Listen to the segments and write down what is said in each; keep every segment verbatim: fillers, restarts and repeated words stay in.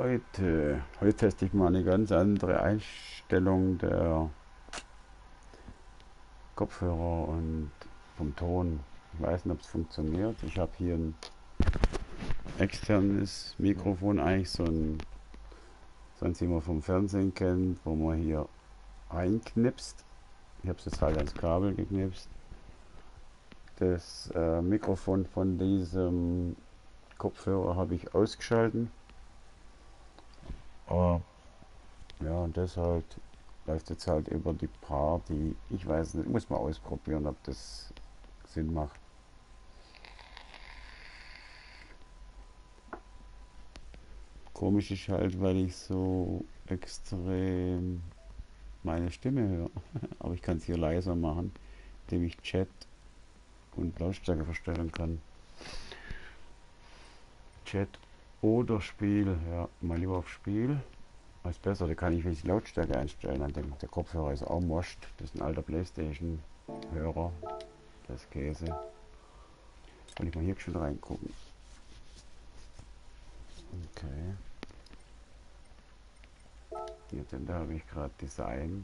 Leute, heute teste ich mal eine ganz andere Einstellung der Kopfhörer und vom Ton. Ich weiß nicht, ob es funktioniert. Ich habe hier ein externes Mikrofon, eigentlich so ein, sonst wie man vom Fernsehen kennt, wo man hier reinknipst. Ich habe es jetzt halt ans Kabel geknipst. Das äh, Mikrofon von diesem Kopfhörer habe ich ausgeschalten. Aber ja, und deshalb läuft jetzt halt über die Party. Ich weiß nicht, muss mal ausprobieren, ob das Sinn macht. Komisch ist halt, weil ich so extrem meine Stimme höre. Aber ich kann es hier leiser machen, indem ich Chat und Lautstärke verstellen kann. Chat oder Spiel, ja, mal lieber auf Spiel. Was ist besser, da kann ich die Lautstärke einstellen. An dem, der Kopfhörer ist auch moscht. Das ist ein alter Playstation-Hörer. Das ist Käse. Kann ich mal hier schon reingucken. Okay. Hier, den da habe ich gerade designt.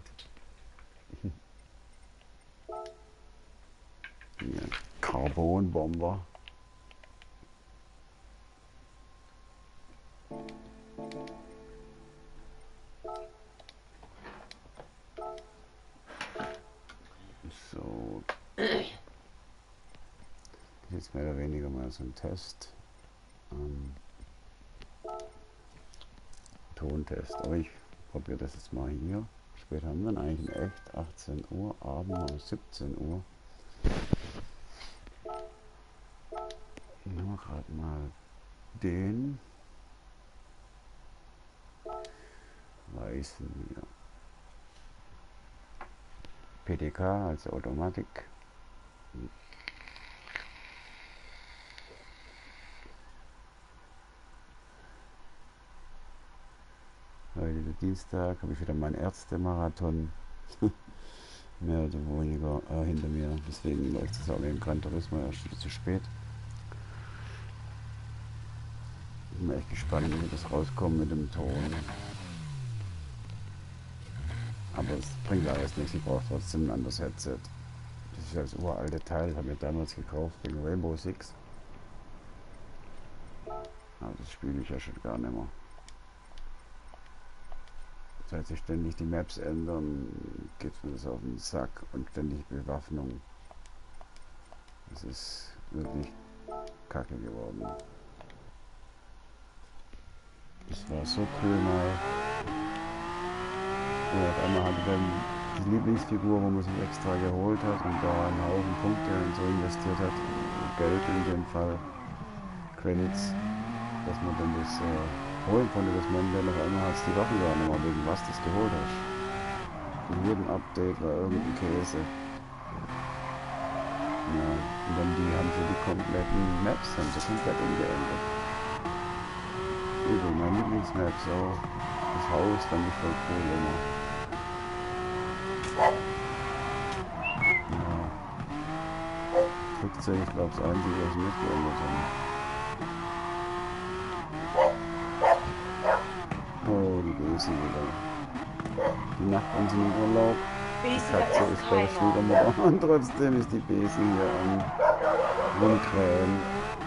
Hier, Carbon-Bomber. So. Das ist jetzt mehr oder weniger mal so ein Test. Ähm, Tontest. Aber ich probiere das jetzt mal hier. Später haben wir dann eigentlich in echt achtzehn Uhr, Abend um siebzehn Uhr. Nehmen wir gerade mal den weißen hier. P D K, also Automatik. Heute der Dienstag habe ich wieder meinen Ärztemarathon mehr oder weniger äh, hinter mir. Deswegen läuft es auch im Gran Turismo erst zu spät. Ich bin echt gespannt, wie das rauskommt mit dem Ton. Aber es bringt alles nichts, ich brauche trotzdem ein anderes Headset. Das ist ja das uralte Teil, das habe ich damals gekauft wegen Rainbow Six. Aber das spiele ich ja schon gar nicht mehr. Seit sich ständig die Maps ändern, geht mir das auf den Sack und ständig Bewaffnung. Das ist wirklich kacke geworden. Das war so cool mal. Und auf einmal hatte dann die Lieblingsfigur, wo man sich extra geholt hat und da einen Haufen Punkte und so investiert hat. Geld in dem Fall. Credits. Dass man dann das äh, holen konnte, dass man dann auf einmal hat die Waffen gar nicht mehr, wegen was das geholt hast. In jedem Update war irgendein Käse. Ja, und dann die haben für die kompletten Maps haben sie komplett umgeändert. Übel, mein Lieblingsmap, so das Haus, dann nicht voll cool immer. Ja. Flugzeug, ich glaube, das einzige, was wir nicht geändert haben. Oh, die Besen wieder. Die Nachbarn sind im Urlaub. Die Katze ist bei der Schwiegermutter und trotzdem ist die Besen hier am Rumkrähen.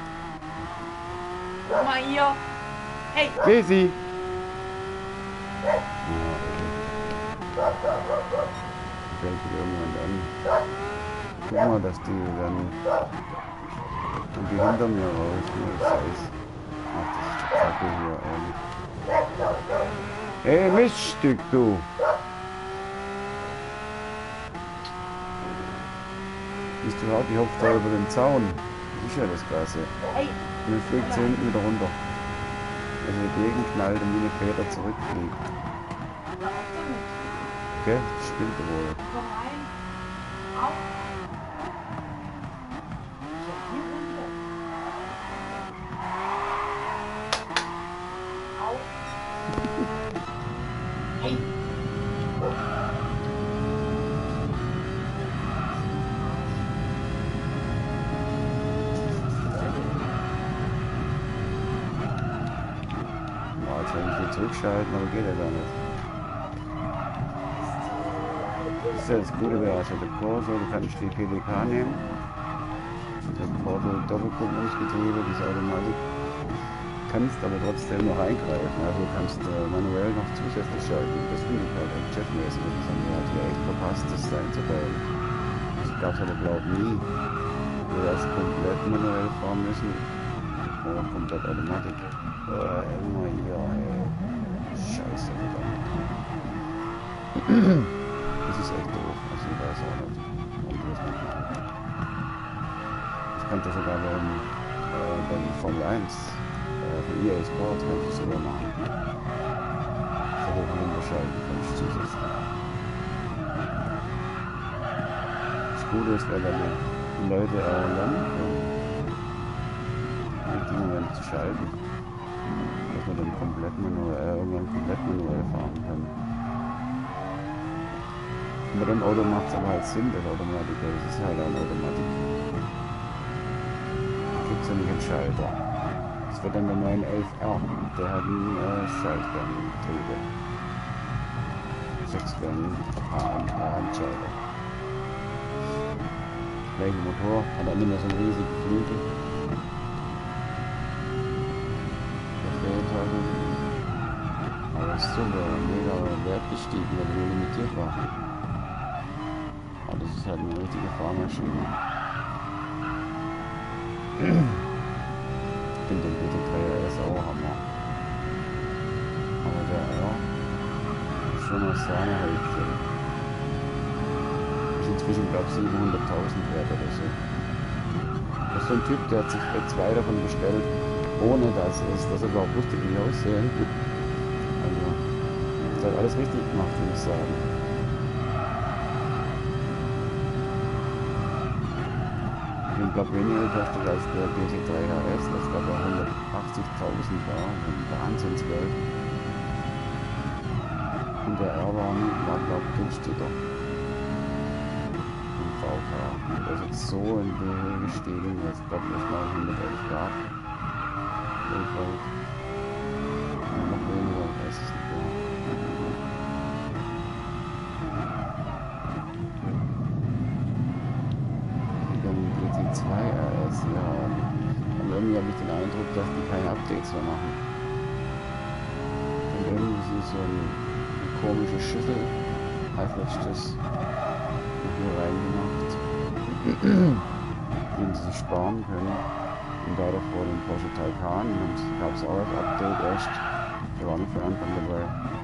Guck mal hier. Hey! Besi! Ja, okay. Die fällt wieder irgendwann an. Guck mal, dass die dann. Und die hinter mir raus. Das heißt. Ach, das ist die Kacke hier, ehrlich. Ey, Miststück, du! Bist du überhaupt, ich hopfe da über den Zaun. Das ist ja das Klasse. Hey! Und dann fliegt sie hinten wieder runter. Also dagegen knallt und wie eine Feder zurückfliegt. Okay, das spielt er wohl. Komm rein. Auf. So, hier runter. Auf. Hey! jetzt will ich hier zurückschalten, aber geht ja gar nicht. Das ist ja das Gute bei also der Corso, du kannst die P D K nehmen. Der Corso Doppelkupplungsgetriebe, diese Automatik. Kannst aber trotzdem noch eingreifen, also kannst äh, manuell noch zusätzlich schalten. Das finde ich halt echt chefmäßig interessant. Er hat ja echt verpasst, das einzubauen. Das gab es aber glaube ich nie. Du hast komplett manuell fahren müssen. Oder komplett Automatik. Oh, immer hier, ey. Scheiße, verdammt. Das ist echt doof. Also ich weiß auch nicht, warum die das nicht machen. Ich könnte sogar beim, äh, beim Formel eins von E A Sport kann ich sogar machen. So hoch und unterscheiden kann ich zusätzlich. Das Gute ist, weil dann die Leute auch lernen können, in dem Moment zu schalten. Dass man dann komplett manuell, äh, irgendwann komplett manuell fahren kann. Und bei dem Auto macht es aber halt Sinn, das Automatik, weil das ist halt auch eine Automatik. Da gibt es ja nicht einen Schalter. Das wird dann der neun elf R, der hat ein äh, Schaltganggetriebe. Sechsgang Handschalter. Gleiche Motor, hat dann immer so einen riesigen Flügel. Der fehlt halt irgendwie. Aber ist super, mega Wert gestiegen, weil er nur limitiert war. Aber das ist halt eine richtige Fahrmaschine. Ich finde den B T drei R S auch Hammer. Aber der R ist schon noch Sahnehäubchen. Ist inzwischen glaube ich siebenhunderttausend wert oder so. Das ist so ein Typ, der hat sich zwei davon bestellt, ohne dass es, dass er überhaupt wusste, wie die aussehen. Also, das hat alles richtig gemacht, würde ich sagen. Ich glaube weniger kostet als der B T drei R S, das gab ja hundertachtzigtausend war, ein Wahnsinnsgeld. Und der R war, war glaube ich günstiger. Im V K. Und der ist jetzt so in die Höhe gestiegen, dass glaube ich mal hundertelf gab. Weltweit. Und noch weniger, ich weiß es nicht mehr. zwei R S, ja. Und irgendwie habe ich den Eindruck, dass die keine Updates mehr machen. Und irgendwie so eine, eine komische Schüssel als letztes hier reingemacht, den sie sich sparen können. Und da davor den Porsche Taycan, da gab es auch das Update erst. Der war nicht von Anfang dabei.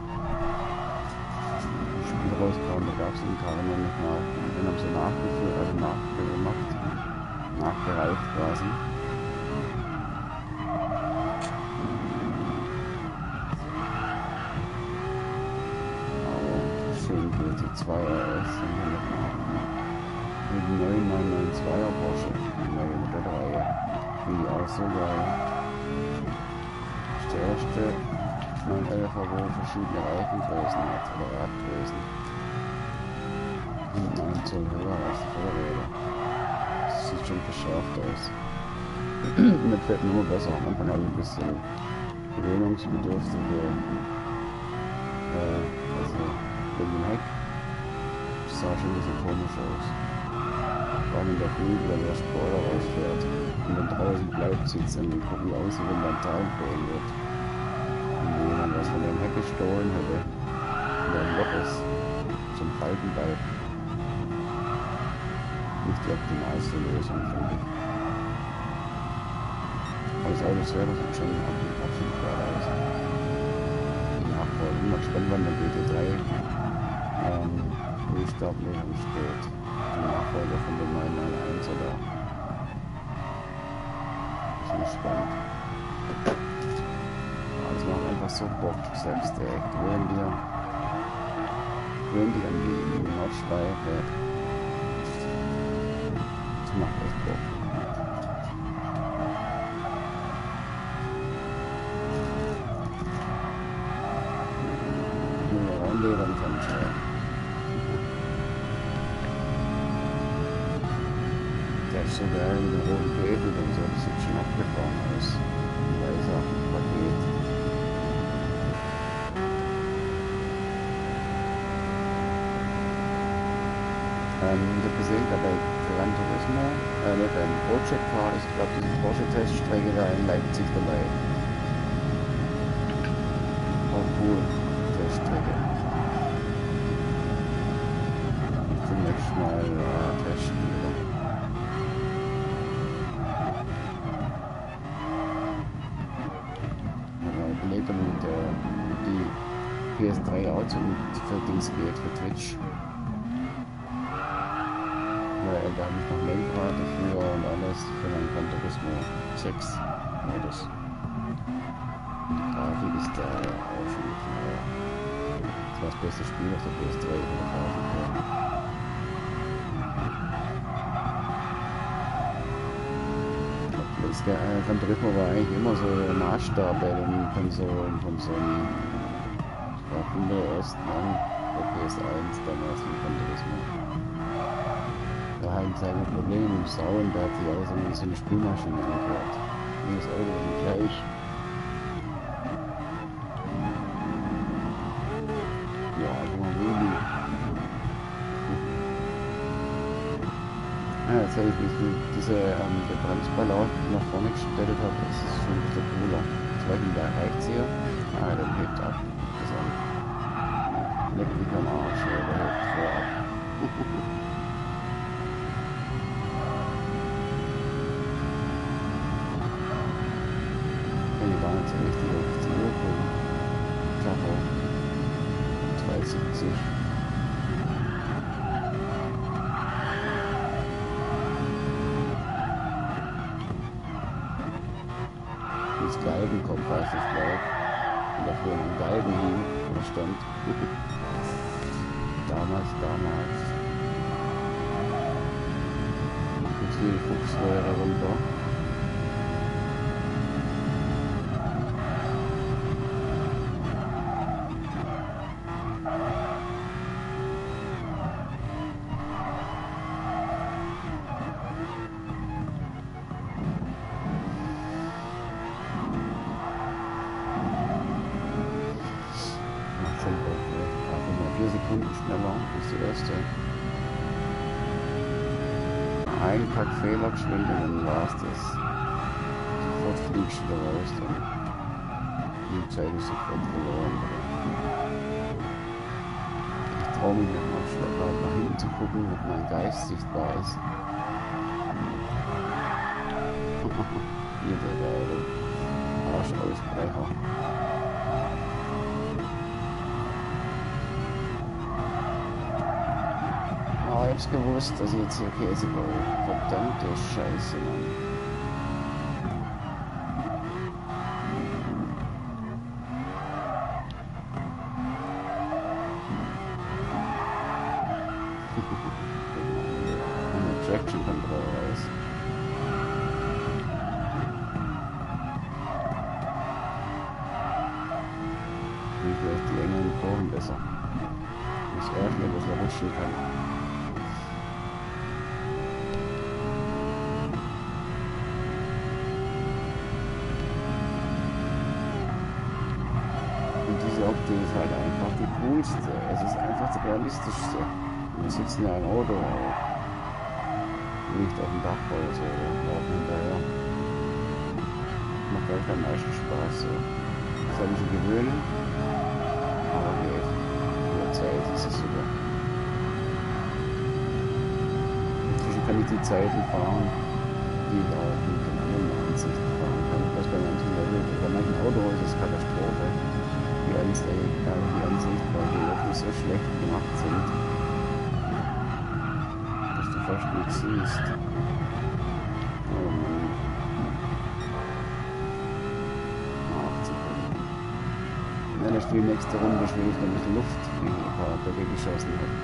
Das Spiel rauskam, da gab es den Karren noch nicht mal. Den haben sie nachgeführt, also nachgemacht. Nachgereift quasi. Aber schön B T zwei R S haben wir noch mal. Mit dem neuen neun neun zweier Porsche, die neue mit der Reihe. Finde ich auch so geil. Das ist der erste neun elfer, wo verschiedene Reifengrößen hat, oder Radgrößen. Und neun Zoll höher als die Vorräder. Sieht schon verschärft aus. Mir gefällt mir immer besser. Am Anfang habe ich ein bisschen gewöhnungsbedürftige, äh, also wegen dem Heck. Das sah schon ein bisschen komisch aus. Vor allem der Flügel, wenn der Spoiler rausfährt und dann draußen bleibt, sieht es irgendwie gucken aus, wie wenn beim Teilen wird. Und wenn jemand was von dem Heck gestohlen hätte, und da ein Loch ist, zum Faltenbalg. Nicht die optimalste Lösung, finde ich. Aber das Auto selber sieht schon absolut geil aus. Die Nachfolge. Ich bin mal gespannt, wann der B T drei ähm, Restartlösung steht. Die Nachfolger von dem neun neun eins oder. Ich bin gespannt. Aber es macht einfach so Bock, selbst direkt. Während wir, während die an die Nordschleife fährt. Macht echt Bock. Nur reinledern kann ich ja. Der ist so geil mit den roten Gräten und so, das sieht schon abgefahren aus. Ein weißer Paket. Ähm, ich habe gesehen, da bei Gran Turismo, äh, ne, beim Project Car, ich glaube, diese Porsche-Teststrecke da in Leipzig dabei. Oh, cool. Teststrecke. Zunächst mal äh, testen wieder. Aber ich überlege damit, äh, die P S drei auch zu für Dings geht, für Twitch. Weil da habe ich noch Lenkrad dafür und alles für meinen Gran Turismo sechs Modus. Und die Grafik ist da auch schon mit naja. Das war das beste Spiel auf der P S drei von der Grafik her. Das äh, Gran Turismo war eigentlich immer so der Maßstab bei den Konsolen von Sony. Ich war von der ersten an der P S eins damals mit Gran Turismo. Da hatten sie ein Problem mit dem Sound, da hat sich alles immer so eine Spülmaschine angehört. Jedes Auto war gleich. Ja, also mal wenig. Ah, jetzt habe ich mich diese ähm, der Bremsball nach vorne gestellt habe, das ist schon ein bisschen cooler. Jetzt weiß ich nicht, da reicht es hier. Ah, der hebt ab. Das an. Leck mich am Arsch, ja, der hebt voll ab. Die waren jetzt richtig auf die Uhr gucken. Tacho. zwei siebzig. Das Galgenkopf heißt das, glaube ich. Und dafür ein Galgen hing, wo stand. damals, damals. Jetzt hier die Fuchsröhre runter. vier Sekunden schneller als die erste. Ein Pack Fehler geschwindet und dann war es das. Sofort fliegst du da raus, dann die Zeit ist sofort verloren. Ich traue mich nicht mal schleppend nach hinten zu gucken, ob mein Geist sichtbar ist. Hier der geile Arschausbrecher. Oh, ich hab's gewusst, dass ich jetzt hier Käse baue. Verdammte Scheiße, Mann. Eine Traction Control raus. Wie vielleicht die engeren Kurven besser. Muss er schnell, dass er rutschen kann. Optik ist halt einfach die coolste. Es ist einfach das realistischste. Wir sitzen ja im Auto, nicht auf dem Dach oder so, laufen hinterher. Macht halt am meisten Spaß. So. Das soll ich schon gewöhnen, aber geht. In der Zeit ist es super. Inzwischen kann ich die Zeiten fahren, die ich auch mit den anderen Ansichten fahren kann. Was bei manchen Level, bei manchen Autos ist es Katastrophe. Die Ansicht, äh, die Ansicht, weil die wirklich so schlecht gemacht sind, dass du fast nichts siehst. Oh Mann. achtzig. Dann ist die nächste Runde schwebe ich dann ein bisschen Luft, die ich ein paar Böcke geschossen habe.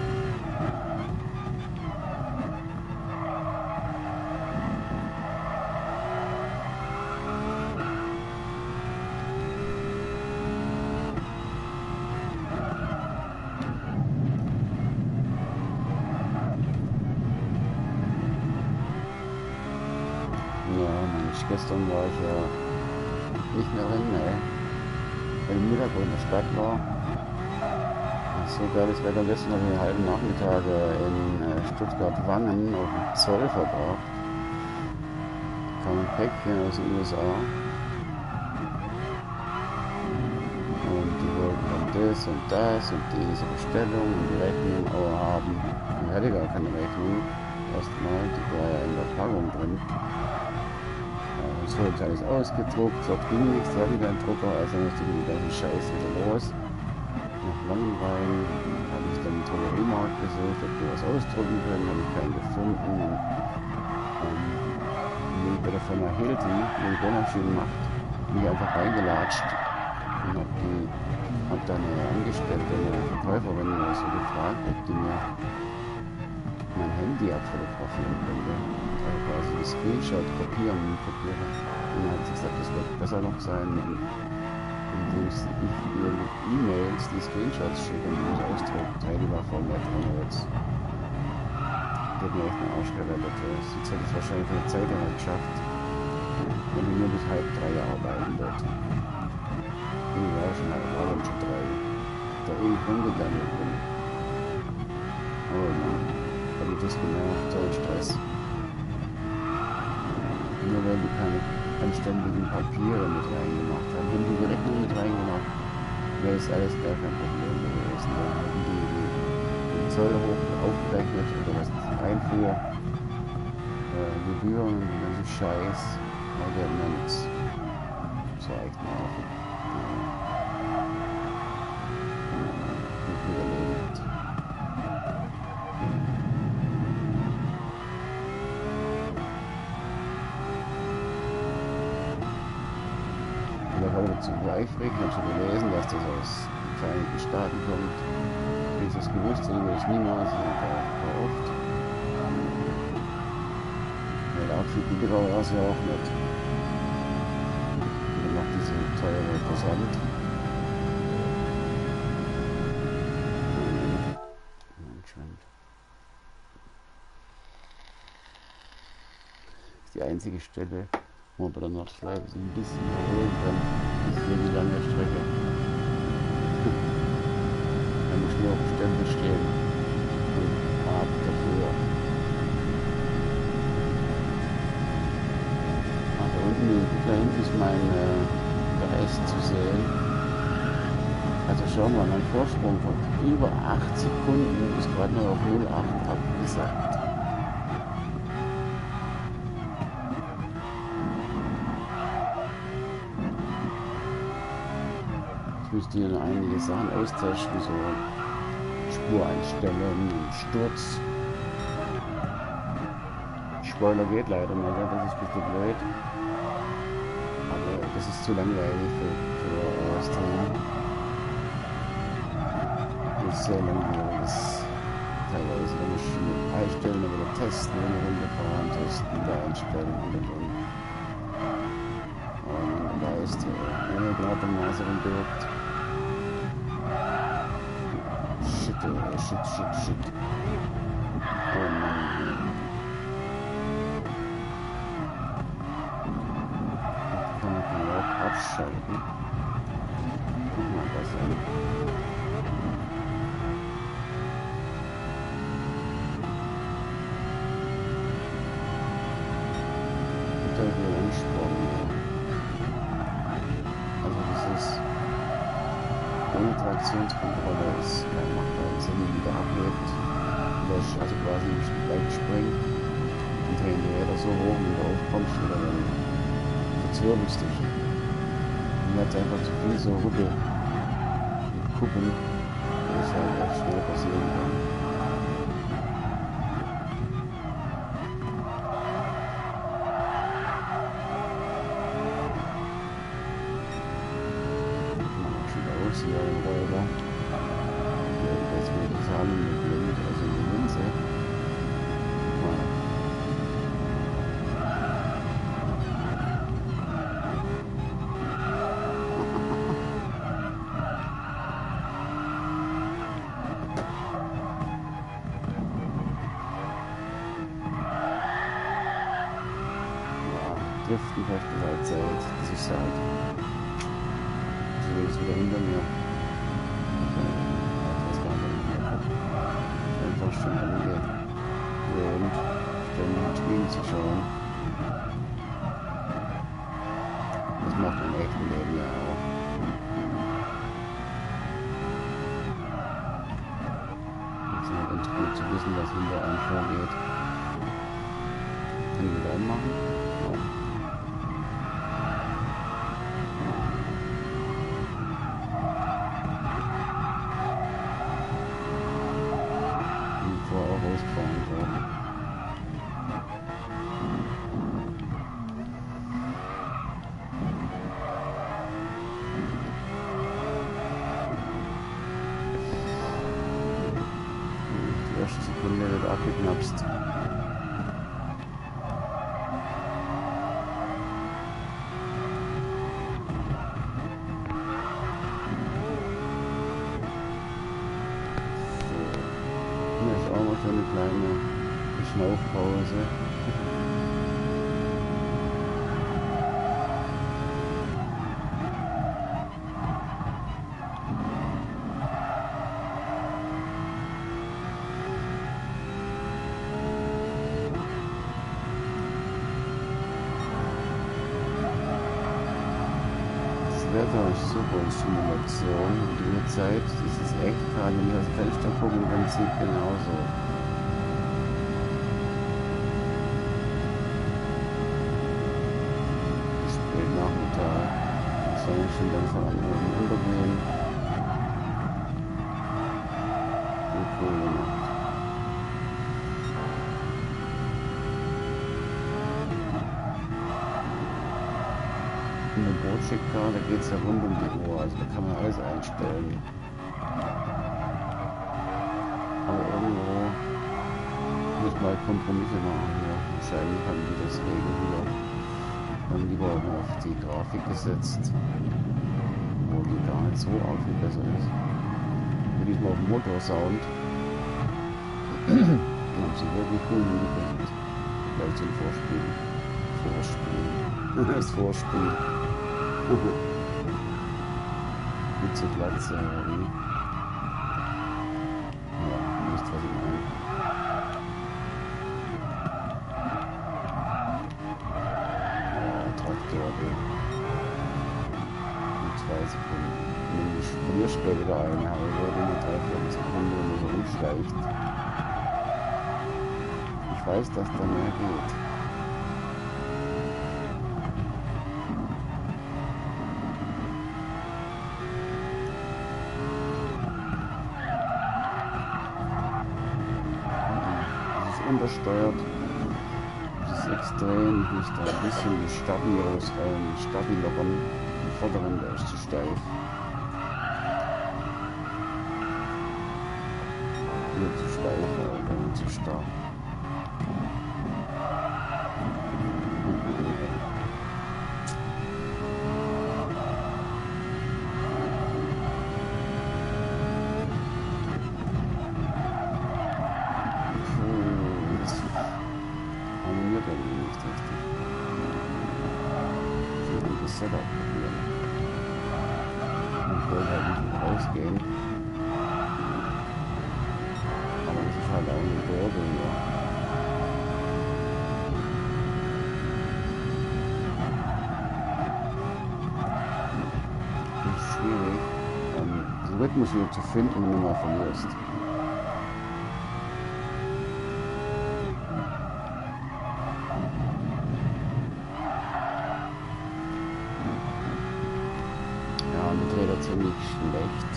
Gestern war ich ja nicht mehr drin, ne? Weil ich Mittag in der Stadt war. So geiles Wetter. Gestern habe ich einen halben Nachmittag äh, in äh, Stuttgart-Wangen auf dem Zoll verbracht. Kam ein Päckchen aus den U S A. Und die wollten dann das und das und diese Bestellung und die Rechnung auch haben. Ich hatte gar keine Rechnung. Erstmal, die war ja in der Packung drin. Äh, Es wurde alles ausgedruckt, dort ging nichts, da hatte ich keinen Drucker, also musste ich den ganzen Scheiß wieder los. Nach Langenwein habe ich dann einen Drogeriemarkt gesucht, ob die was ausdrucken können, habe ich keinen gefunden. Und, ähm, bin bei der Firma Hilton, die den Bohrmaschinen macht, bin ich einfach reingelatscht und habe die, hab da eine Angestellte, eine Verkäuferin oder so gefragt, ob die mir mein Handy abfotografieren könnte. Also quasi die Screenshot kopieren und kopieren. Und dann hat sie gesagt, das wird besser noch sein, indem ich ihr mit E-Mails die Screenshots schicke und die ausdruckt. Hey, die war voll nett, und jetzt die hat mir echt einen Arsch gerettet. Jetzt hätte ich es wahrscheinlich von der Zeit her nicht geschafft, wenn ich nur bis halb drei arbeiten wird. Ich war schon halb, aber schon drei. Da ewig rumgegangen bin. Oh Mann, hab ich das gemerkt, so ein Stress. Nur weil die keine anständigen Papiere mit reingemacht haben. Wenn die die Rechnung mit reingemacht, wäre das alles gar kein Problem gewesen. Da haben die den Zoll hoch aufgerechnet oder was Einfuhr, äh, Gebühren und den ganzen Scheiß. Aber die hatten ja nichts. Das war echt nervig. Gut mit erledigt. Da war ich zu eifrig, habe schon gelesen, dass das aus den Vereinigten Staaten kommt. Wenn ich das gewusst hätte, würde ich es niemals gekauft. Ja, der Outfit billiger war es ja auch nicht. Und dann noch diese teure Versand. Das ist die einzige Stelle, wo man bei der Nordschleife sich ein bisschen erholen kann. Das ist hier die lange Strecke. Da muss nur auf dem Stempel stehen und ab dafür. Ah, da unten, da hinten ist mein äh, Kreis zu sehen. Also schau mal, mein Vorsprung von über acht Sekunden ist gerade nur auf null Komma acht abgesagt. Ich müsste hier noch einige Sachen austesten, so Spureinstellungen, Sturz. Spoiler geht leider nicht, das ist ein bisschen blöd. Aber das ist zu langweilig für, für das Thema. Das ist sehr langweilig. Das teilweise, da muss ich einstellen, dann wieder testen, eine Runde fahren, testen, wieder einstellen und und und. Und da ist der gerade am Nase rumgehockt. Shit, oh, shit, shit, shit. Oh Mann. Ich kann mich mal auch abschalten. Guck mal, was an. Total viel Ansporn hier. Also das ist ohne Traktionskontrolle ist kein machbar, wenn man wieder abhebt, löscht, also quasi bleibt springen und drehen die Räder so hoch, wenn du aufkommst, oder dann verzwirbelst dich. Und hat einfach zu viel so Rubbel und Kuppen, das halt echt schnell passieren kann. Hier im Räuber. Jetzt wird die Zahlen mit, also in die Linse. Wow. Ja, Driften vielleicht die Zeit, das ist halt. So ist wieder hinter mir. zuzuschauen. Das macht im echten Leben ja auch. Das ist immer ganz gut zu wissen, was hinter einem vorgeht. Kann ich wieder ummachen? Ja. Und vorher auch rausgefahren worden. Die erste Sekunde wird abgeknapst. So eine kleine Schnaufpause. Das Wetter ist super in Simulation und die Uhrzeit, das ist echt gerade, wenn wir das Fenster gucken, dann sieht genauso. Nachmittag, die Sonne schon langsam am Oben untergehen. Und cool gemacht. In der Bootschicker, da geht es ja rund um die Uhr, also da kann man alles einstellen. Aber irgendwo muss man halt Kompromisse machen hier. Wahrscheinlich haben die deswegen wieder dann lieber auf die Grafik gesetzt, wo die gar nicht so arg viel besser ist. Mit diesem auf dem Motorsound haben sie wirklich cool hingekriegt. Gleich zum Vorspiel. Vorspiel. Das Vorspiel. Mit zur Glatze irgendwie. Ja, ihr wisst, was ich meine. In zwei Sekunden. Wenn ich Sprühspray wieder einhabe, würde in drei, vier Sekunden immer so umschleicht. Ich weiß, dass da mehr geht. Es ist untersteuert. Extrem, ich muss da ein bisschen die Stabi aus, ähm, Stabi lockern. Die vorderen, der ist zu steif. Hier zu steif, oder zu stark. Setup probieren. Ich wollte halt nicht rausgehen. Aber das ist halt auch eine Burge hier. Das ist schwierig, ähm, den Rhythmus wieder zu finden, wenn du mal verlierst. Ziemlich schlecht.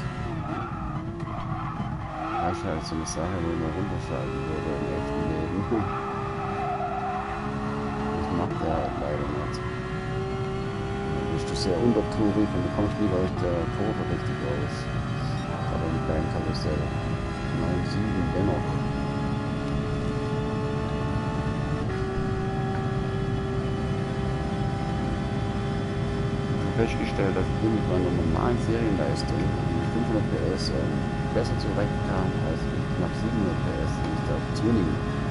Das ist halt so eine Sache, wo man runterschalten würde im echten Leben. Das macht er halt leider nicht. Dann bist du sehr untertourig und du kommst nie aus der Kurve richtig raus. Aber im kleinen Karussell. neun sieben dennoch. Festgestellt, dass ich mit meiner normalen Serienleistung mit fünfhundert P S äh, besser zurechtkam als mit knapp siebenhundert P S, die ich da auf Tuning.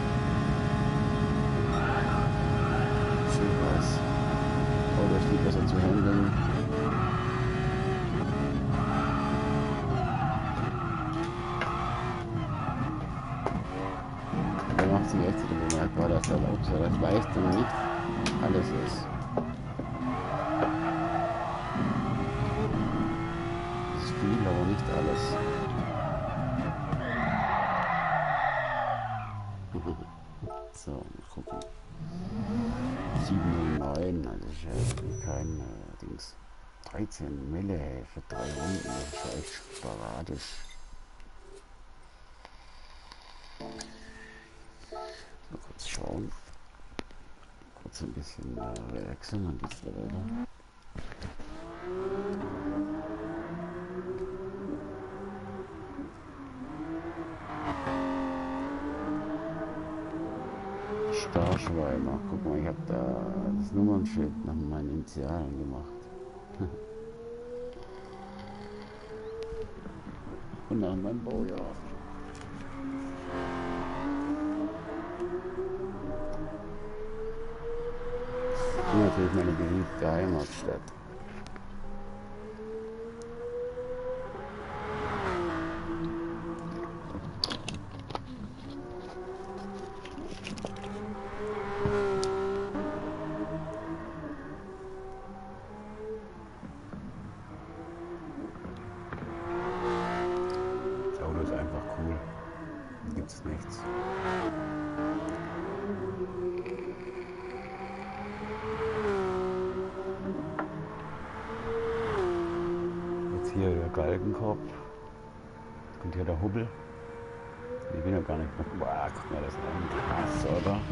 Schön was. Auto ist viel besser zu handeln. Der macht fünfzig Rechts oder bemerkbar, dass erlaubt, dass Leistung nicht alles ist. Das ist viel, aber nicht alles. So, mal gucken. sieben null neun, also ist ja kein äh, Dings. dreizehn Mille für drei Runden, das ist ja echt sporadisch. Mal kurz schauen. Kurz ein bisschen äh, relaxen und geht's weiter. Starschweimer. Guck mal, ich habe da das Nummernschild nach meinen Initialen gemacht. Und nach meinem Baujahr. Und natürlich meine geliebte Heimatstadt. Das Auto ist einfach cool. Da gibt es nichts. Hier der Galgenkorb. Jetzt kommt hier der Hubbel. Ich will ja gar nicht mehr. Boah, guck mal, das ist ein krass, oder?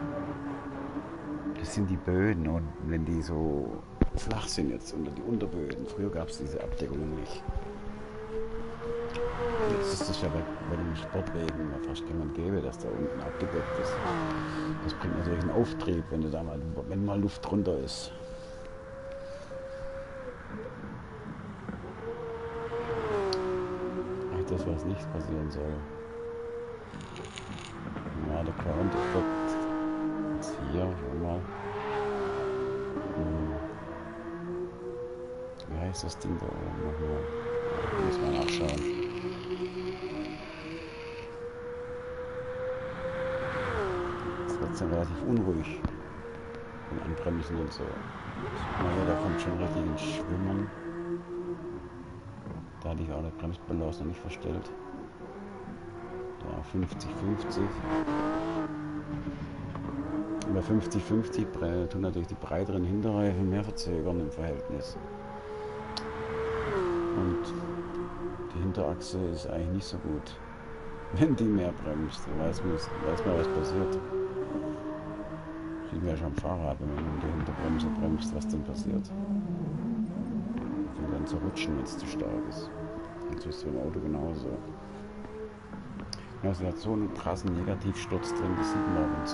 Das sind die Böden, und wenn die so flach sind jetzt unter die Unterböden. Früher gab es diese Abdeckung nicht. Jetzt ist das ja bei, bei den Sportwegen fast gang und gäbe, dass da unten abgedeckt ist. Das bringt natürlich einen Auftrieb, wenn, du da mal, wenn mal Luft drunter ist. Das, was nicht passieren soll. Ja, der Ground-Effekt ist hier, schau mal. Hm. Wie heißt das Ding da oben nochmal? Muss man nachschauen. Jetzt wird es dann relativ unruhig. Und anbremsen und so. Naja, da kommt schon richtig ins Schwimmen. Da hatte ich auch das Bremsbelaus noch nicht verstellt. Da fünfzig fünfzig. Und bei fünfzig fünfzig tun natürlich die breiteren Hinterreifen mehr verzögern im Verhältnis. Und die Hinterachse ist eigentlich nicht so gut, wenn die mehr bremst. Da weiß man, weiß man was passiert. Sieht man ja schon am Fahrrad, wenn man die Hinterbremse bremst, was dann passiert. Dann zu rutschen, wenn es zu stark ist. Und so ist es beim Auto genauso. Also er hat so einen krassen Negativsturz drin, das sieht man ab und zu.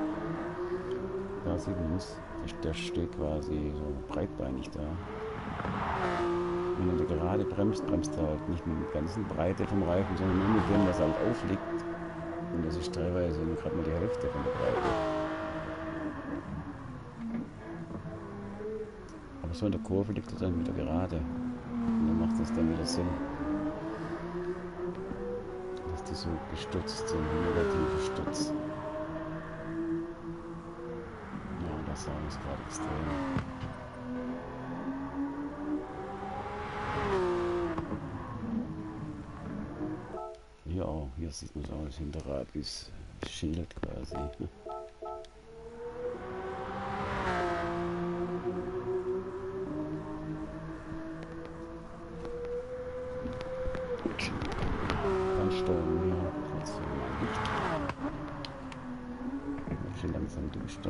Da sieht man es. Der steht quasi so breitbeinig da. Wenn er gerade bremst, bremst er halt nicht mit der ganzen Breite vom Reifen, sondern nur mit dem, was halt aufliegt. Und das ist teilweise nur gerade mal die Hälfte von der Breite. So in der Kurve liegt er dann wieder gerade. Und dann macht das dann wieder Sinn. Dass die so gestutzt sind, negative Stutz. Ja, das ist gerade extrem. Hier auch, hier sieht man so das Hinterrad wie das Schild quasi. Ansturm hier, kurz hier mal Licht. Wird schon langsam düster.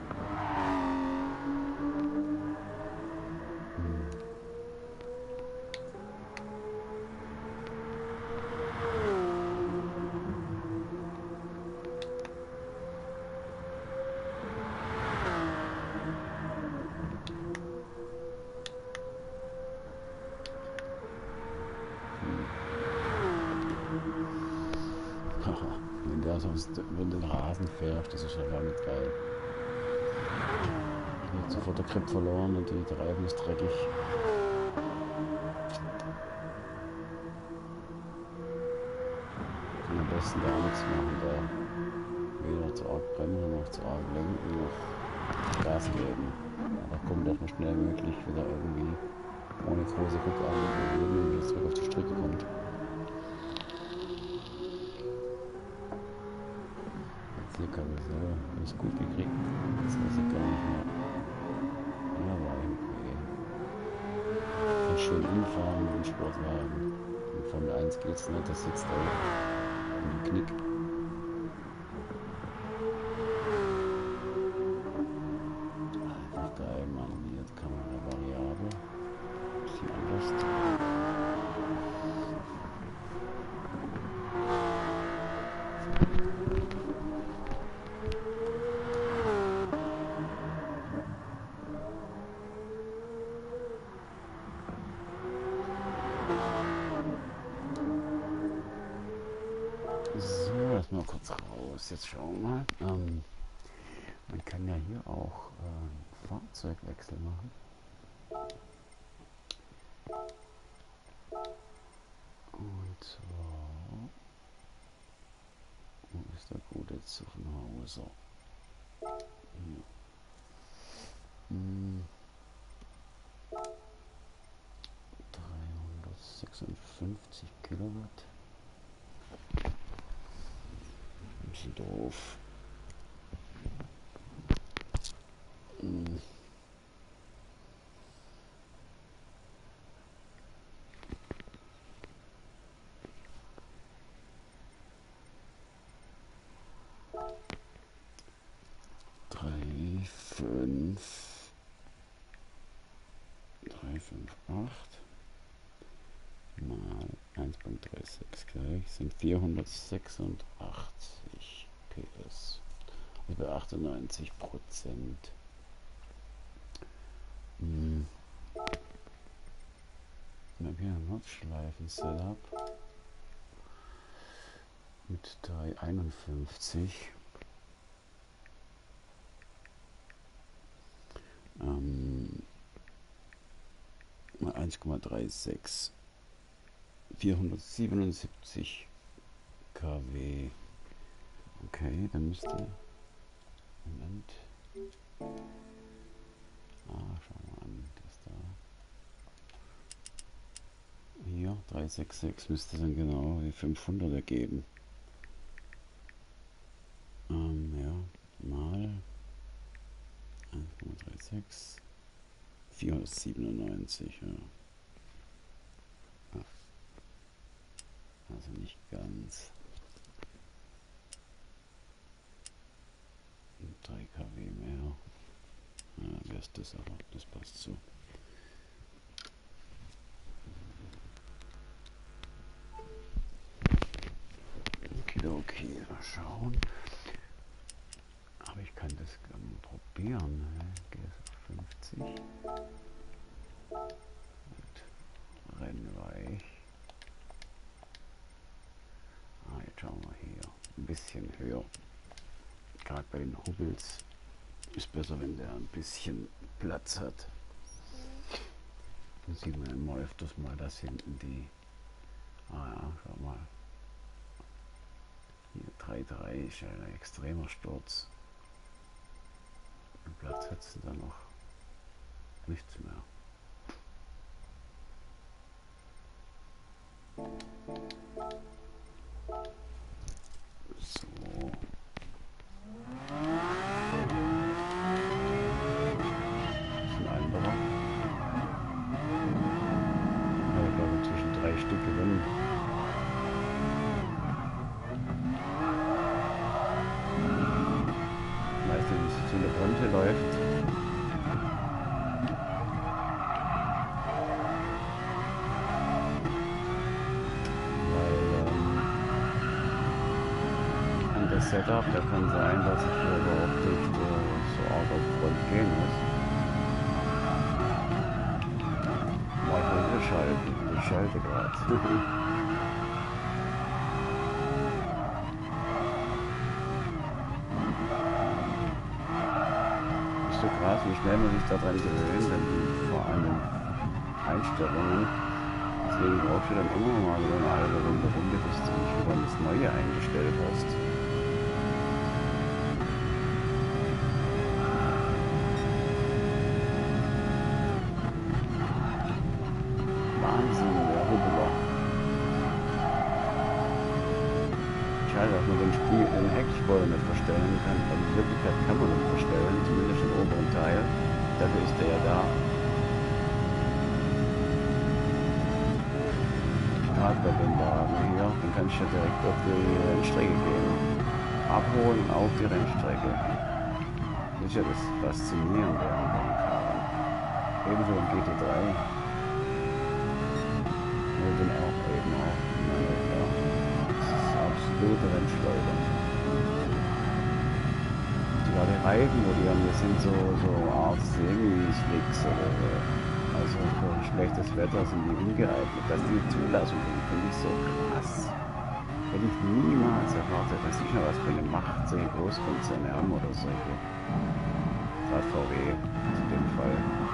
Hm. Wenn der sonst über den Rasen fährt, das ist ja gar nicht geil. Ich habe sofort der Grip verloren und die Reifen ist dreckig. Und am besten gar nichts machen da. noch zu arg bremsen, noch zu arg lenken, noch Gas geben. Aber kommt doch noch schnell möglich wieder irgendwie ohne große Rückarme wieder zurück auf die Strecke kommt. Jetzt hier kann ich so alles gut gekriegt. Jetzt weiß ich gar nicht mehr. Ja, war okay. Kann schön umfahren mit dem Sportwagen. In Formel eins geht's nicht, das sitzt auch in den Knick. Einfach geil, man. Hier Kamera variabel. Bisschen anders. So, erstmal kurz raus. Jetzt schauen wir mal. Ähm, man kann ja hier auch äh, Fahrzeugwechsel machen. Und zwar, wo ist der gute Zuffenhauser? Hier. Hm. dreihundertsechsundfünfzig Kilowatt. Ein bisschen doof. Hm. drei, fünf, drei, fünf, acht mal eins Komma sechsunddreißig gleich sind vierhundertsechsundachtzig P S. Also bei achtundneunzig Prozent. Hm. Ich habe hier ein Nordschleifen-Setup mit dreihunderteinundfünfzig. Ähm, mal eins Komma sechsunddreißig. vierhundertsiebenundsiebzig Kilowatt. Okay, dann müsste. Moment. Ah, schauen wir an, das da. Hier, dreihundertsechsundsechzig müsste dann genau die fünfhundert ergeben. Ähm, ja, mal eins Komma sechsunddreißig. vierhundertsiebenundneunzig, ja. Also nicht ganz. drei Kilowatt mehr. Ja, wäre es das, aber das passt so. Okay, okay, mal schauen. Aber ich kann das gerne probieren. Ne? Geht es auf fünfzig. Und rennweich. Ah, jetzt schauen wir hier. Ein bisschen höher. Gerade bei den Hubbels ist besser, wenn der ein bisschen Platz hat. Dann sieht man immer öfters mal, dass hinten die. Ah ja, schau mal. Hier drei Komma drei ist ja ein extremer Sturz. Den Platz hat es dann noch nichts mehr. So. Das ist ein anderer. Ich habe glaube zwischen drei Stück gewonnen. Weißt du, wie es zu der Fronte läuft? Setup, da kann sein, dass ich hier überhaupt nicht äh, so arg auf Front gehen muss. Mal ich schalten, ich schalte gerade. Ist so krass, wie schnell man sich daran gewöhnt, wenn die vor allem Einstellungen. Deswegen brauchst du dann immer mal so eine halbe Runde Runde, bis du dich wieder ins Neue eingestellt hast. schade, dass man den, Spiel, den Heckspoiler nicht verstellen kann. Also in Wirklichkeit kann man ihn verstellen, zumindest im oberen Teil. Dafür ist der ja da. Gerade bei dem Wagen hier, den kannst du ja direkt auf die Rennstrecke gehen. Abholen auf die Rennstrecke. Das ist ja das Faszinierende an dem Karren. Ebenso im G T drei. Ja, den auch eben auch. Ja, das ist absolute Rennschleuder. Sogar die Reifen, wo die haben, das sind so, so Art Semi-Slicks oder so. Also für schlechtes Wetter sind die ungeeignet. Dass die Zulassung kriegen, finde ich so krass. Hätte ich niemals erwartet. Das ist ja was für eine Macht, solche Großkonzerne haben oder solche. Gerade V W in dem Fall.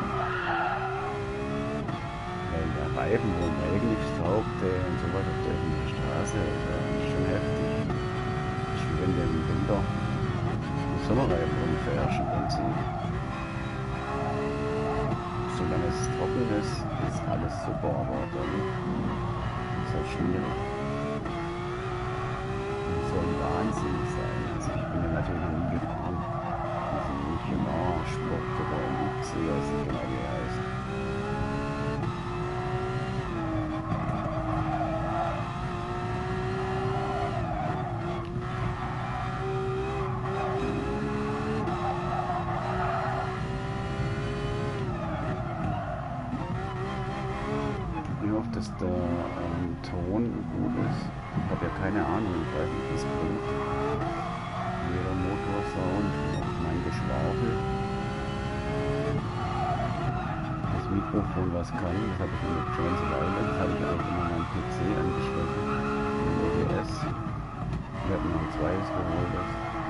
Weil der Reifen, wo Melken nichts taugte und so weiter auf der öffentlichen Straße, das ist schon heftig. Das ist wie wenn du im Winter mit Sommerreifen rumfährst im Prinzip. Solange es trocken ist, ist alles super, aber dann ist es halt schwierig. Das soll wahnsinnig sein. Also ich bin ja natürlich noch nie gefahren. Diesen Michelin-Sport oder M X, wie es genau wie er heißt. Ich hoffe, dass der ähm, Ton gut ist. Ich habe ja keine Ahnung, ich weiß nicht, wie es klingt. Weder Motorsound noch mein Geschwafel. Das Mikrofon, was kann, das habe ich in der ganze Weile. Das habe ich auch immer meinen P C angeschlossen. Den O B S. Ich habe noch ein zweites geholt.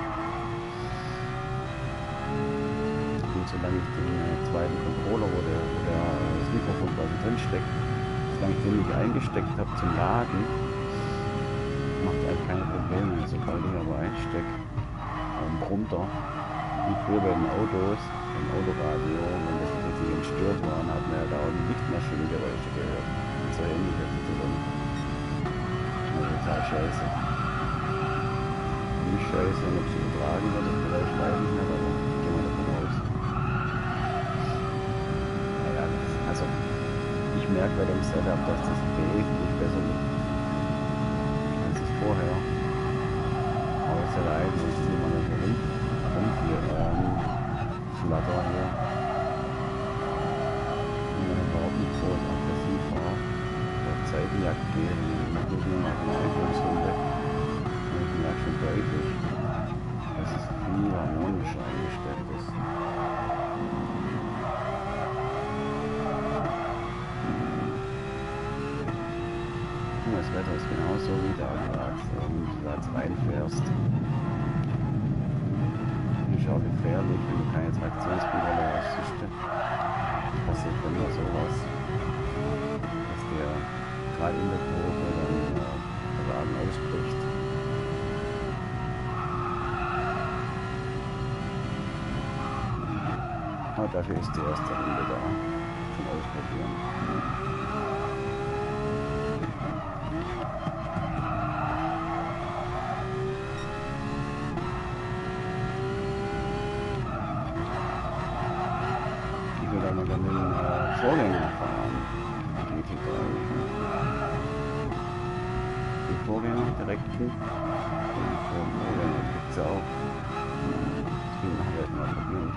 Und solange ich den äh, zweiten Controller, wo, der, wo der, das Mikrofon quasi drin steckt, solange ich den nicht eingesteckt habe zum Laden, macht eigentlich keine Probleme. Sobald ich aber einstecke, ähm, runter, wie früher bei den Autos, im Autoradio, wenn das richtig entstört war, dann hat man ja da auch die Lichtmaschinengeräusche gehört. Und so ähnlich ist es dann. Das ist total scheiße. Nicht scheiße, und ob es übertragen wird, das Geräusch weiß ich nicht, aber gehen wir davon aus. Naja, das, also ich merke bei dem Setup, dass das wesentlich besser liegt als es vorher. Aber es ist halt eigentlich immer noch so rum, rumflattern hier. Wenn man überhaupt nicht groß aggressiv war, auf Zeitenjagd gehen, dann muss man nach einer Einführungsrunde. Und ich merke schon deutlich, dass es viel harmonischer eingestellt ist. Das Wetter ist genauso wie da gerade, wenn du da jetzt reinfährst. Das ist auch gefährlich, wenn du keine Traktionskontrolle hast. Das passiert bei mir sowas, dass der gerade in der Kurve dann der Wagen ausbricht. Aber dafür ist die erste Runde da, zum Ausprobieren. Dann mit den äh, Vorgänger fahren, G T drei. Die Vorgänger direkten, den Vorgänger gibt es auch. Das will ich nachher mal probieren.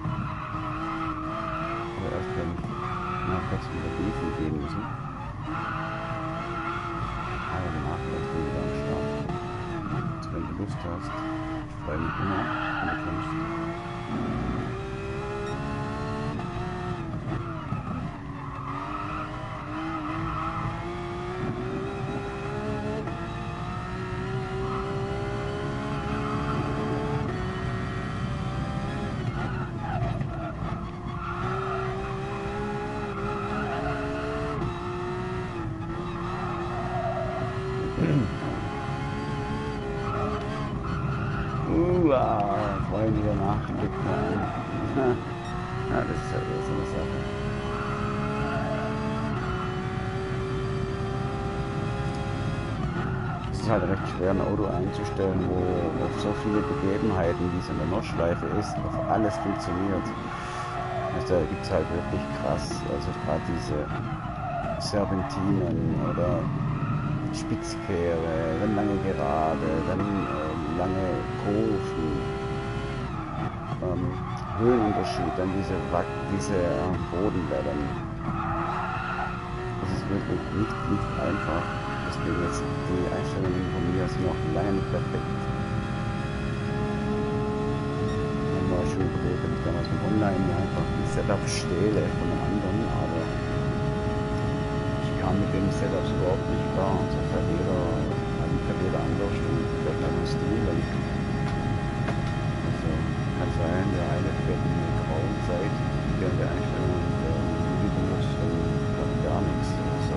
Aber erst wenn ich nach kurz wieder Briefen gehen müssen. Aber danach vielleicht bin ich wieder am Start. Also wenn du Lust hast, freue mich immer, wenn du kommst. Uh, freudiger Nachblick. Ja, das ist ja so eine Sache. ist halt recht schwer, ein Auto einzustellen, wo auf so viele Begebenheiten, wie es in der Nordschleife ist, auf alles funktioniert. Also da gibt es halt wirklich krass, also gerade diese Serpentinen oder Spitzkehre, dann lange Gerade, dann ähm, lange Kurven, ähm, Höhenunterschied, dann diese, Wack, diese äh, Bodenwellen. Das ist wirklich nicht, nicht einfach. Deswegen jetzt die Einstellungen von mir sind noch lange nicht perfekt. Ich habe mal schon überlegt, ob ich damals mit Online einfach ein Setup stehle von einem anderen, aber ich kam mit dem Setups überhaupt nicht klar. Und so fährt jeder, also fährt jeder anders und fährt dann einen Stil. Also kann sein, der eine fährt in einer grauen Zeit, während der Einstellung der Video benutzt und kann gar nichts. Also,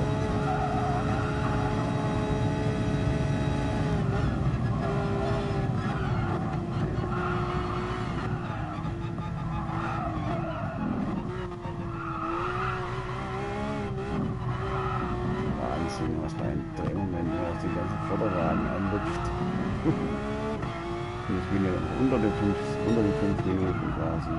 Wahnsinn, was da ein Drehmoment auf den ganzen Vorderwagen anlupft. Und ich bin ja unter den fünf, unter den fünf Minuten quasi.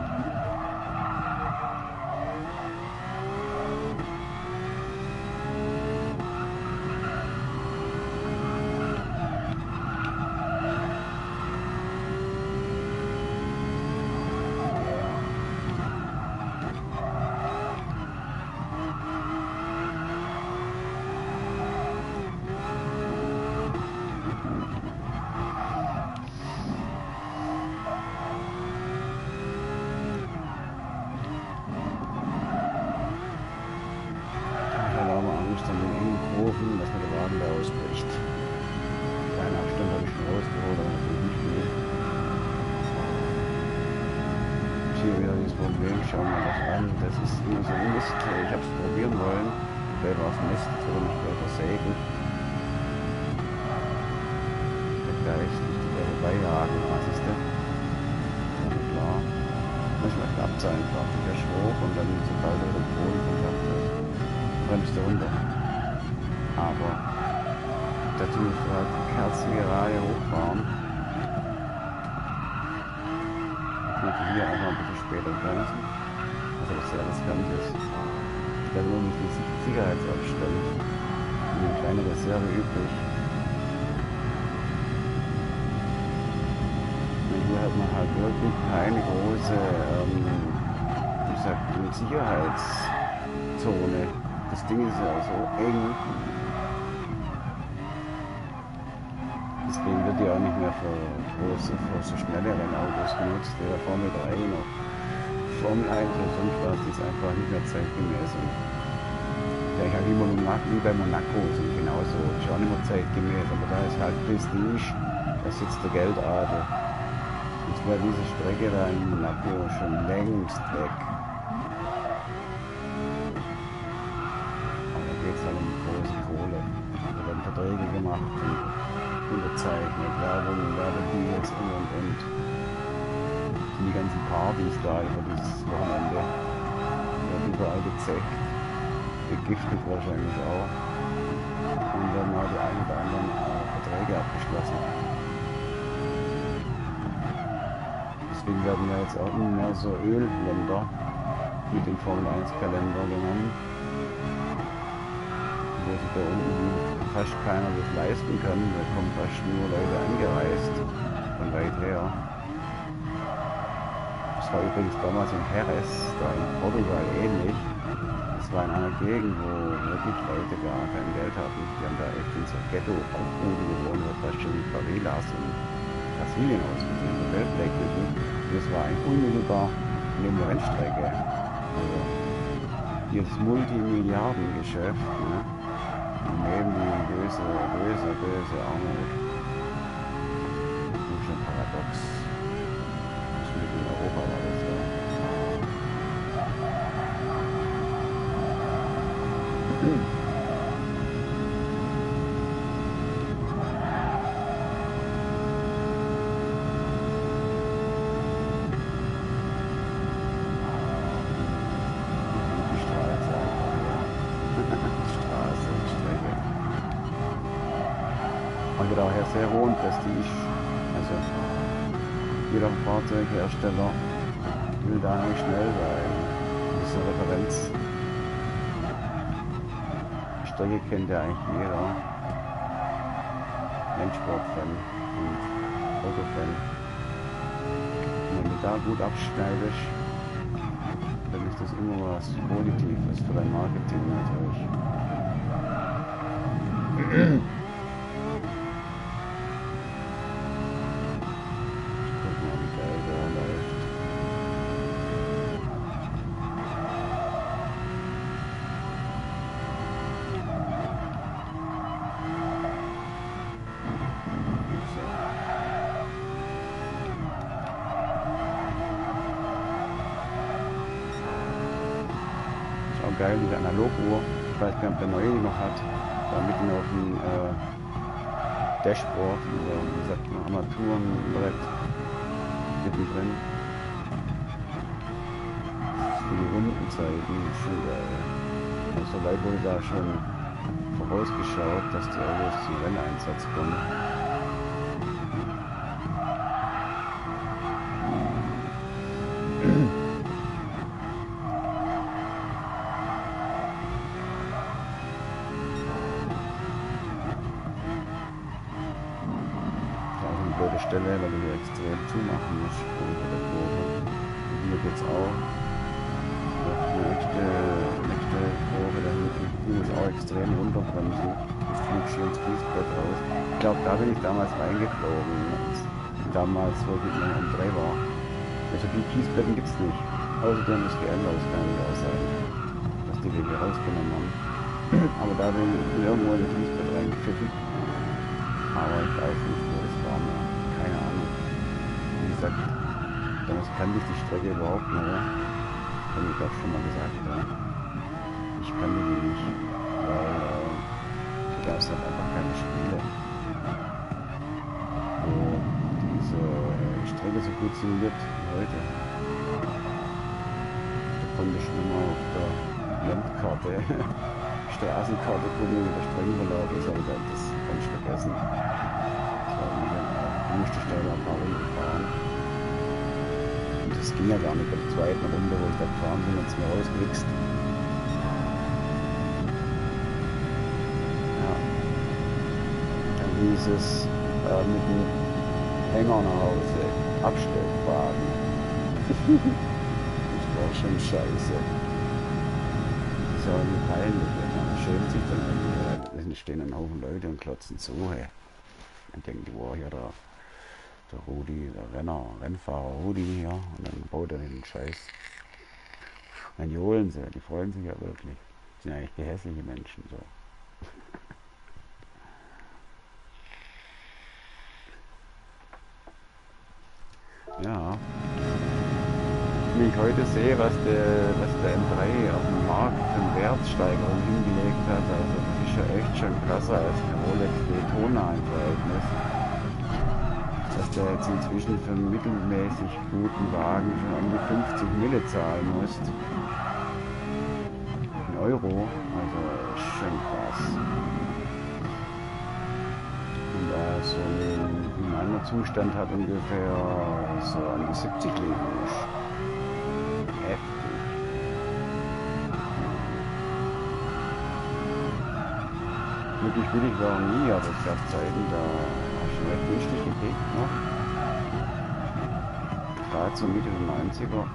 An den engen Kurven, dass mir der Wagen da ausbricht. Kleinen Abstand habe ich schon rausgeholt, aber natürlich nicht viel. Hier wieder dieses Problem, schauen wir das an. Das ist immer so ein Mist. Ich habe es probieren wollen. Der war auf Mist, das würde mich gleich versägen. Ich habe da echt nicht die vorbeijagen, was ist denn? Ja, klar. Manchmal klappt es einfach. Ich fährst hoch und dann, sobald er den Bodenkontakt hat, bremst er runter. Aber dazu musst du halt Kerzen gerade hochfahren. Ich möchte hier einfach ein bisschen später bremsen. Also was sehr riskant ist. Ich habe nur nicht den Sicherheitsabstand. Und eine kleine Reserve übrig. Und hier hat man halt wirklich keine große, ähm, wie gesagt, Sicherheitszone. Das Ding ist ja so eng. Deswegen wird die auch nicht mehr für große, für so schnelle Rennautos genutzt. Der Formel drei noch. Formel eins oder sonst was, die ist einfach nicht mehr zeitgemäß. Und ja, ich habe wie, wie bei Monaco sind genauso. Ist auch nicht mehr zeitgemäß, aber da ist halt Prestige. Da sitzt der Geldadel. Jetzt wäre diese Strecke da in Monaco schon längst weg. Halt um große Kohle. Da werden Verträge gemacht und unterzeichnet, Werbung, Werbedeals und und und. Und die ganzen Partys da über dieses Wochenende werden überall gezecht, begiftet wahrscheinlich auch. Und dann mal die ein oder anderen äh, Verträge abgeschlossen. Deswegen werden ja jetzt auch immer mehr so Ölländer mit dem Formel eins Kalender genommen. Wo sich da unten fast keiner das leisten kann. Da kommen fast nur Leute angereist von weit her. Das war übrigens damals in Jerez, da in Portugal ähnlich. Das war in einer Gegend, wo wirklich Leute gar kein Geld hatten. Die haben da echt in so Ghetto-Aufrufen gewohnt, das fast schon wie Favelas in Brasilien ausgesehen, so Weltbleckhütten. Das war ein unmittelbar neben der Rennstrecke. Also dieses Multimilliardengeschäft, ne? Neben die böse, böse, böse Armut. Das ist schon paradox. Das ist mitten in Europa war das ja. Die Straße einfach, ja. Straße, Strecke. Also daher sehr hohen Prestige. Also jeder Fahrzeughersteller will da eigentlich schnell sein. Das ist eine Referenz. Die Strecke kennt ja eigentlich jeder. Rennsportfan und Autofan. Und wenn du da gut abschneidest, dann ist das immer was Positives für dein Marketing natürlich. Guck mal, wie geil der läuft. Ist auch geil, diese Analoguhr. Ich weiß gar nicht, ob der neue die noch hat. Da mitten auf dem äh, Dashboard oder wie sagt man, Armaturenbrett mittendrin. Für die Rundenzeiten schon geil. Also weit wurde da schon vorausgeschaut, dass die Autos zum Renneinsatz kommen. Blöde Stelle, weil du hier extrem zumachen musst unter der Kurve. Und hier geht's auch. Die nächste, nächste Kurve, da hinten, die muss auch extrem runterbremsen. Du fliegst hier ins Kiesbrett raus. Ich glaube, da bin ich damals reingeflogen. Damals, wo ich mit meinem M drei war. Also die Kiesbretten gibt's nicht. Außerdem ist geändert, das kann ich auch sagen. Dass die Wege rausgenommen haben. Aber da bin ich irgendwo in das Kiesbrett reingepfiffen. Aber ich weiß nicht, wo das war mehr. Keine Ahnung. Wie gesagt, damals kannte ich die Strecke überhaupt nicht. Habe ich glaube schon mal gesagt. Ja. Ich kannte die nicht, weil äh, da gab es halt einfach keine Spiele. Wo diese Strecke so gut simuliert wie heute. Da konnte ich nur mal auf der Landkarte, Straßenkarte gucken, wie der Streckenverlauf ist, aber das kann ich vergessen. Du musstest da ein paar Runden fahren. Und das ging ja gar nicht bei der zweiten Runde, wo ich da gefahren bin, jetzt mir rausgewichst. Ja. Dann hieß es äh, mit dem Hänger nach Hause, Abstellwagen. Das war schon scheiße. Das ist ja irgendwie peinlich, man schämt sich dann irgendwie. Da stehen ein Haufen Leute und klotzen zu. Hey. Dann denken die, wow, hier der, der Rudi, der Renner, Rennfahrer Rudi hier. Und dann baut er den Scheiß. Dann johlen sie, die freuen sich ja wirklich. Das sind eigentlich gehässliche Menschen. So. Ja. Wenn ich heute sehe, was der, was der M drei auf dem Markt für eine Wertsteigerung hingelegt hat, also das ist ja echt schon krasser als der Rolex Daytona im Verhältnis. Dass der jetzt inzwischen für einen mittelmäßig guten Wagen schon um die fünfzig Mille zahlen muss. In Euro, also ist schon krass. Und da so ein, ein anderer Zustand hat ungefähr so an die siebzig liegen muss. Heftig. Wirklich billig war er nie, aber es gab Zeiten, da hast du recht günstig gekriegt noch. Gerade zur Mitte der neunziger.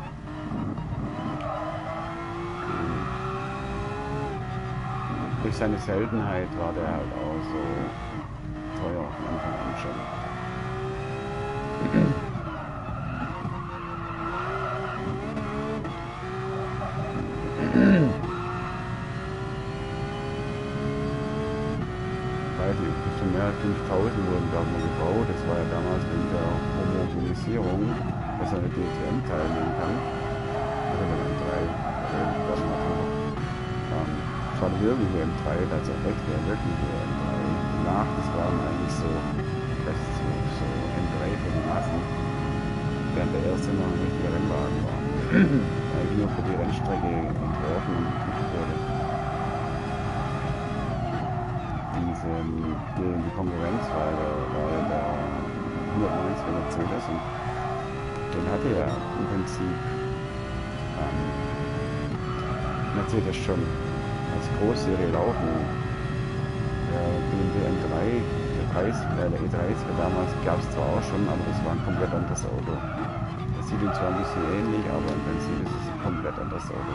Durch seine Seltenheit war der halt auch so teuer von Anfang an schon. Mehr als fünftausend wurden da mal gebaut. Das war ja damals mit der Homogenisierung, dass er eine D T M teilnehmen kann. Also der M drei. Also ähm, das war der wirkliche M drei, also echt der wirkliche M drei. Danach, das waren eigentlich so, das ist so, so M drei für die Massen. Während der erste noch ein richtiger Rennwagen war. Eigentlich nur für die Rennstrecke entworfen und entwickelt wurde. diese die Konkurrenz, weil, weil der hundertneunzig Mercedes und den hatte ja im Prinzip ähm, Mercedes schon als Großserie laufen. Der B M W M drei, der, dreißig, äh, der E dreißig damals gab es zwar auch schon, aber das war ein komplett anderes Auto. Das sieht ihm zwar ein bisschen ähnlich, aber im Prinzip ist es ein komplett anderes Auto.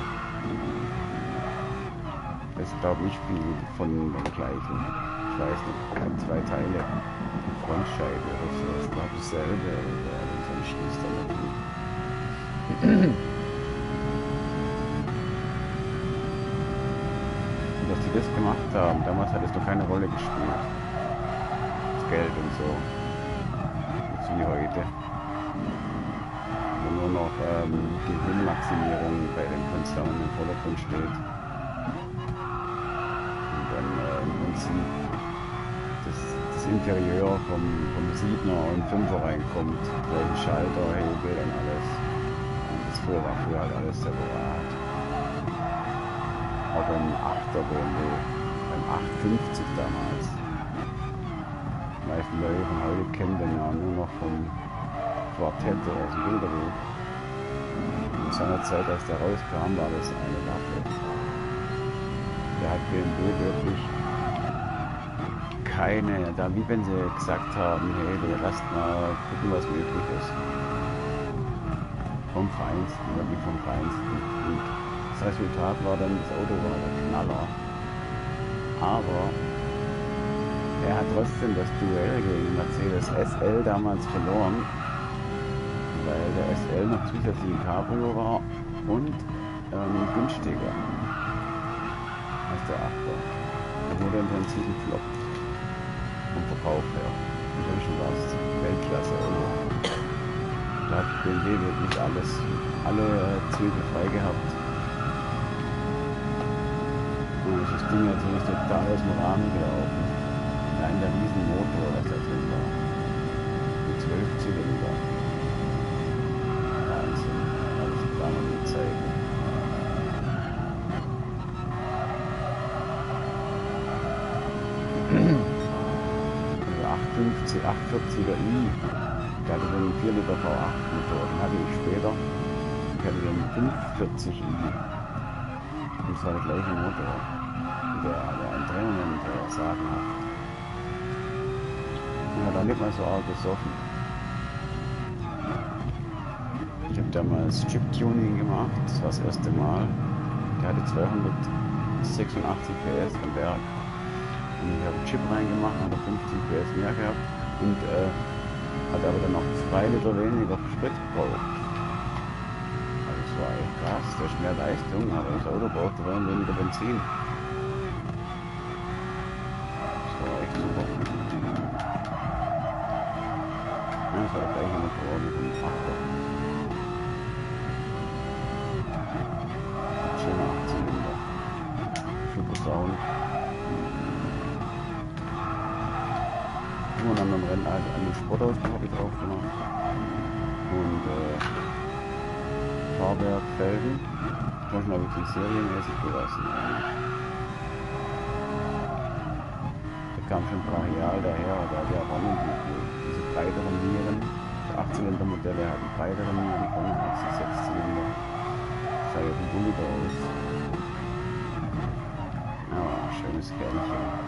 Das ist, glaube ich, viel von dem gleichen. Ich weiß nicht, ein, zwei Teile. Die Frontscheibe oder so, das war dasselbe. Oder so ein Schließ dann natürlich. Und dass die das gemacht haben, damals hat es doch keine Rolle gespielt. Das Geld und so. Nicht wie heute. Wo nur noch ähm, Gewinnmaximierung bei den Konzernen im Vordergrund steht. Dann äh, im Prinzip das, das Interieur vom, vom Siebner und Fünfer reinkommt, gleichen Schalter, Hebel und alles. Und das früher war früher halt alles separat. Auch beim achter B M W, beim achthundertfünfzig damals. Die meisten Leute von heute kennen den ja nur noch vom Quartett aus dem Bilderbuch. In seiner Zeit, als der rauskam, war das eine Waffe. Da hat B M W wirklich keine, da wie wenn sie gesagt haben, hey, wir lasst mal gucken, was möglich ist. Vom Feinsten, wirklich vom Feinsten. Und das Resultat war dann, das Auto war der Knaller. Aber er hat trotzdem das Duell gegen Mercedes S L damals verloren, weil der S L noch zusätzlich ein Cabrio war und ähm, günstiger. Der achter. Der wurde im Prinzip ein Flop vom Verkauf her. Inzwischen war es Weltklasse Auto. Da hat B M W wirklich alles, alle Züge frei gehabt. Und das Ding natürlich total aus dem Rahmen gelaufen. Allein der riesen Motor, was da drin war. Mit zwölf Zylinder. Wahnsinn. Das war noch die Zeit. achthundertfünfzig, achthundertvierziger i, der hatte den vier Liter V acht Motor, den hatte ich später, ich hatte den fünfundvierzig i, und das war der gleiche Motor, der hatte einen Drehmoment, der sagenhaft. Und hat auch nicht mal so arg gesoffen. Ich habe damals Chip-Tuning gemacht, das war das erste Mal, der hatte zweihundertsechsundachtzig P S am Berg. Und ich habe einen Chip reingemacht, hat er fünfzig P S mehr gehabt und äh, hat aber dann noch zwei Liter weniger Sprit gebraucht. Also das war echt krass, das ist mehr Leistung, aber das Auto braucht rein weniger Benzin. Das war echt super. Ja, das war der gleiche Motor mit dem achter. Schöner achtzylinder. Super Sound. Und an einem Rennen also an den Sportausbau habe ich drauf gemacht. Und äh, Fahrwerk, Felgen. Manchmal habe ich die serienmäßig gelassen. Da kam schon brachial daher, da hat ja auch noch diese breiteren Nieren. Die acht-Zylinder-Modelle hatten breitere Nieren vorne als die sechs-Zylinder. Das sah ja wie gut aus. Ja, schönes Kerlchen.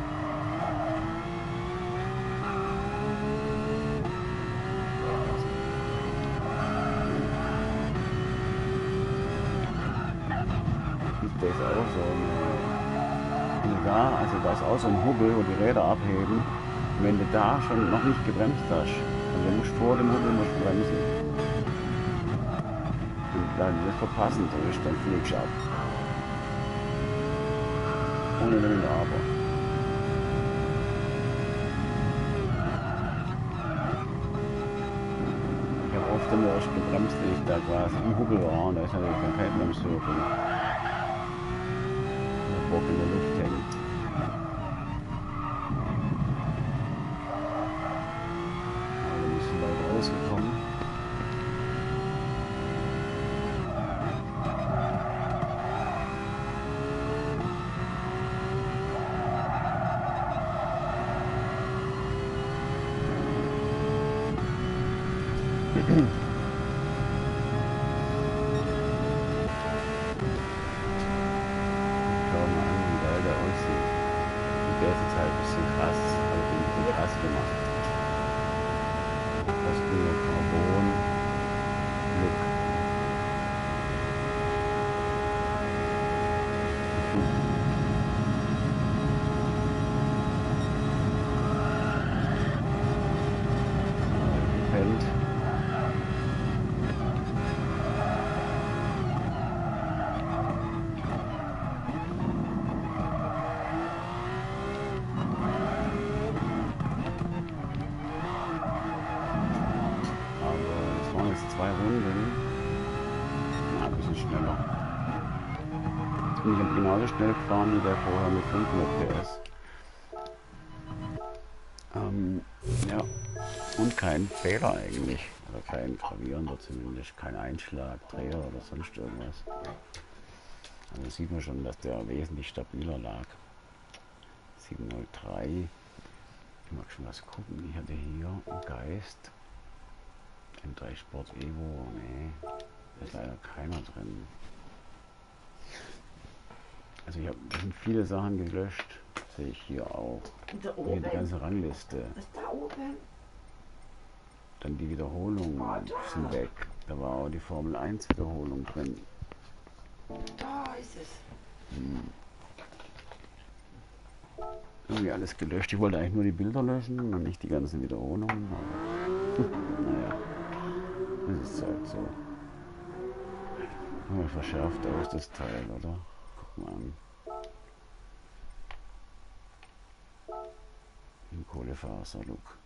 Da ist auch so ein, da, also da ist auch so ein Hubbel, wo die Räder abheben. Und wenn du da schon noch nicht gebremst hast, also du musst vor dem Hubbel musst bremsen. Und dann das verpassen, so ist, dann fliegst du ab. Ohne Wenn und Aber. Ich habe oft immer erst gebremst, wenn ich da quasi im Hubbel war, und da ist natürlich dann kein Bremswirkung. In der Luft hängt. Aber wir sind weit rausgekommen. Schau mal an, wie geil der aussieht. Und der ist jetzt halt ein bisschen krass, aber den ein bisschen krass gemacht. Das grüne Carbon Look. Gepennt. Zwei Runden. Na, ein bisschen schneller. Jetzt bin ich genauso schnell gefahren wie der vorher mit fünfhundert P S. Ähm, ja. Und kein Fehler eigentlich. Oder kein gravierender zumindest. Kein Einschlag, Dreher oder sonst irgendwas. Also sieht man schon, dass der wesentlich stabiler lag. siebenhundertdrei. Ich mag schon was gucken. Ich hatte hier einen Geist. M drei Sport Evo, nee, da ist leider keiner drin. Also ich habe viele Sachen gelöscht, sehe ich hier auch. Hier die ganze Rangliste. Da oben. Dann die Wiederholungen sind weg. Da war auch die Formel eins Wiederholung drin. Da ist es. Hm. Irgendwie alles gelöscht. Ich wollte eigentlich nur die Bilder löschen und nicht die ganzen Wiederholungen. Aber naja. Das ist halt so. Aber verschärft aus das Teil, oder? Guck mal an. Im Kohlefaser-Look.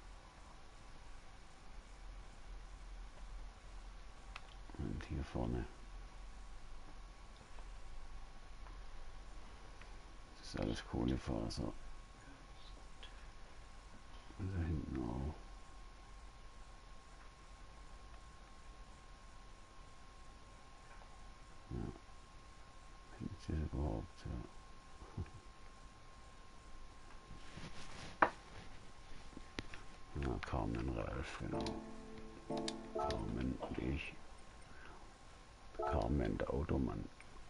Und hier vorne. Das ist alles Kohlefaser. Und da hinten auch. Ja. Findet ihr das überhaupt? Ja. Ja, Carmen Ralf, genau. Carmen und ich. Carmen, der Automann.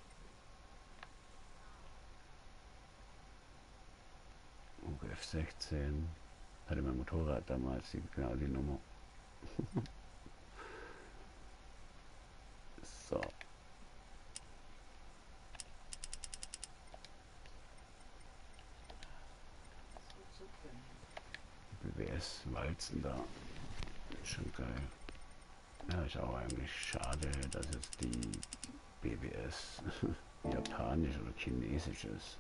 U G F sechzehn. Hatte mein Motorrad damals, die, genau die Nummer. So. B W S Walzen da. Schon geil. Ja, ist auch eigentlich schade, dass jetzt die B W S japanisch oder chinesisch ist.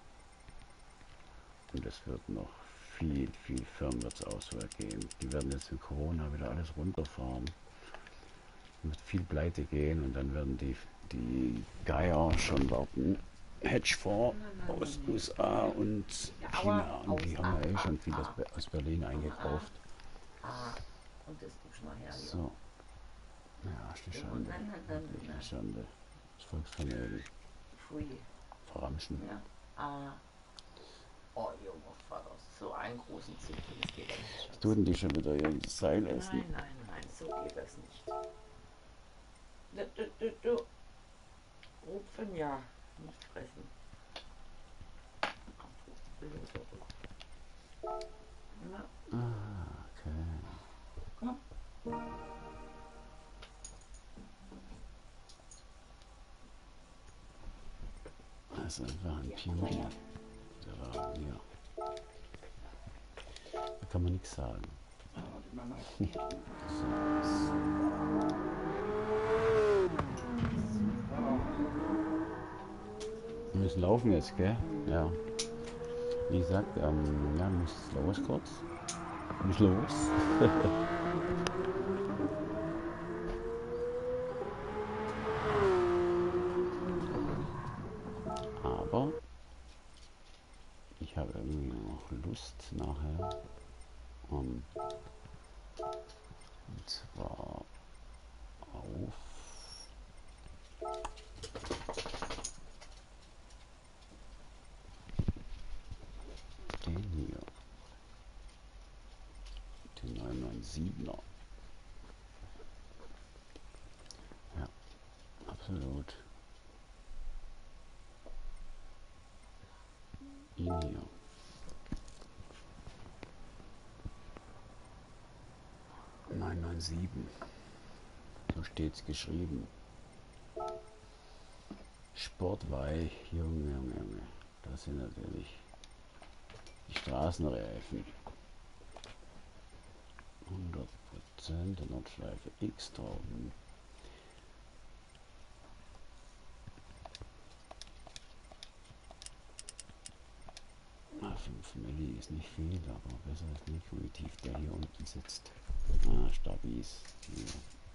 Und es wird noch viel, viel Firmenwirtsauswahl gehen. Die werden jetzt in Corona wieder alles runterfahren. Es wird viel pleite gehen und dann werden die, die Geier schon warten. Hedgefonds aus U S A und China. Und die haben ja eh schon viel aus Berlin eingekauft. Und das guckst du mal her. So. Ja, ist eine Schande. Wirklich eine Schande. Das Volksvermögen. Pfui. Verramschen. Ja. Ah. Oh, Junge Vater, so einen großen Zug, das geht ja nicht. Was tun die schon wieder ihr Seil essen? Nein, nein, nein, so geht das nicht. Du, du, du, du. Rupfen, ja, nicht fressen. Na, Ah, okay. komm. Das ist einfach ein Pionier. Der war hier. Da kann man nichts sagen. So. Wir müssen laufen jetzt, gell? Ja. Wie gesagt, ähm, ja, muss los kurz. Muss los. Aber ich habe irgendwie noch Lust nachher. Um, und zwar auf den hier. Den neunhundertsiebener. Absolut. Ihn hier. neun neun sieben. So steht's geschrieben. Sportweich, Junge, Junge, Junge. Das sind natürlich die Straßenreifen. hundert Prozent der Nordschleife X-Trauben. fünf Milli ist nicht viel, aber besser ist nicht, wie tief der hier unten sitzt. Ah, Stabis. Hier.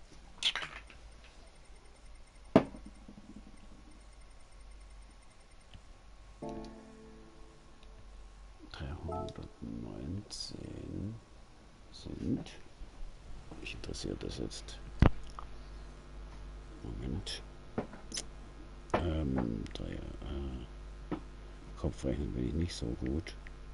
dreihundertneunzehn sind. Mich interessiert das jetzt. Moment. Ähm, drei, äh, Kopfrechnen bin ich nicht so gut.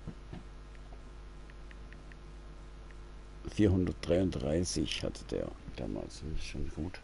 vierhundertdreiunddreißig hatte der damals, das ist schon gut.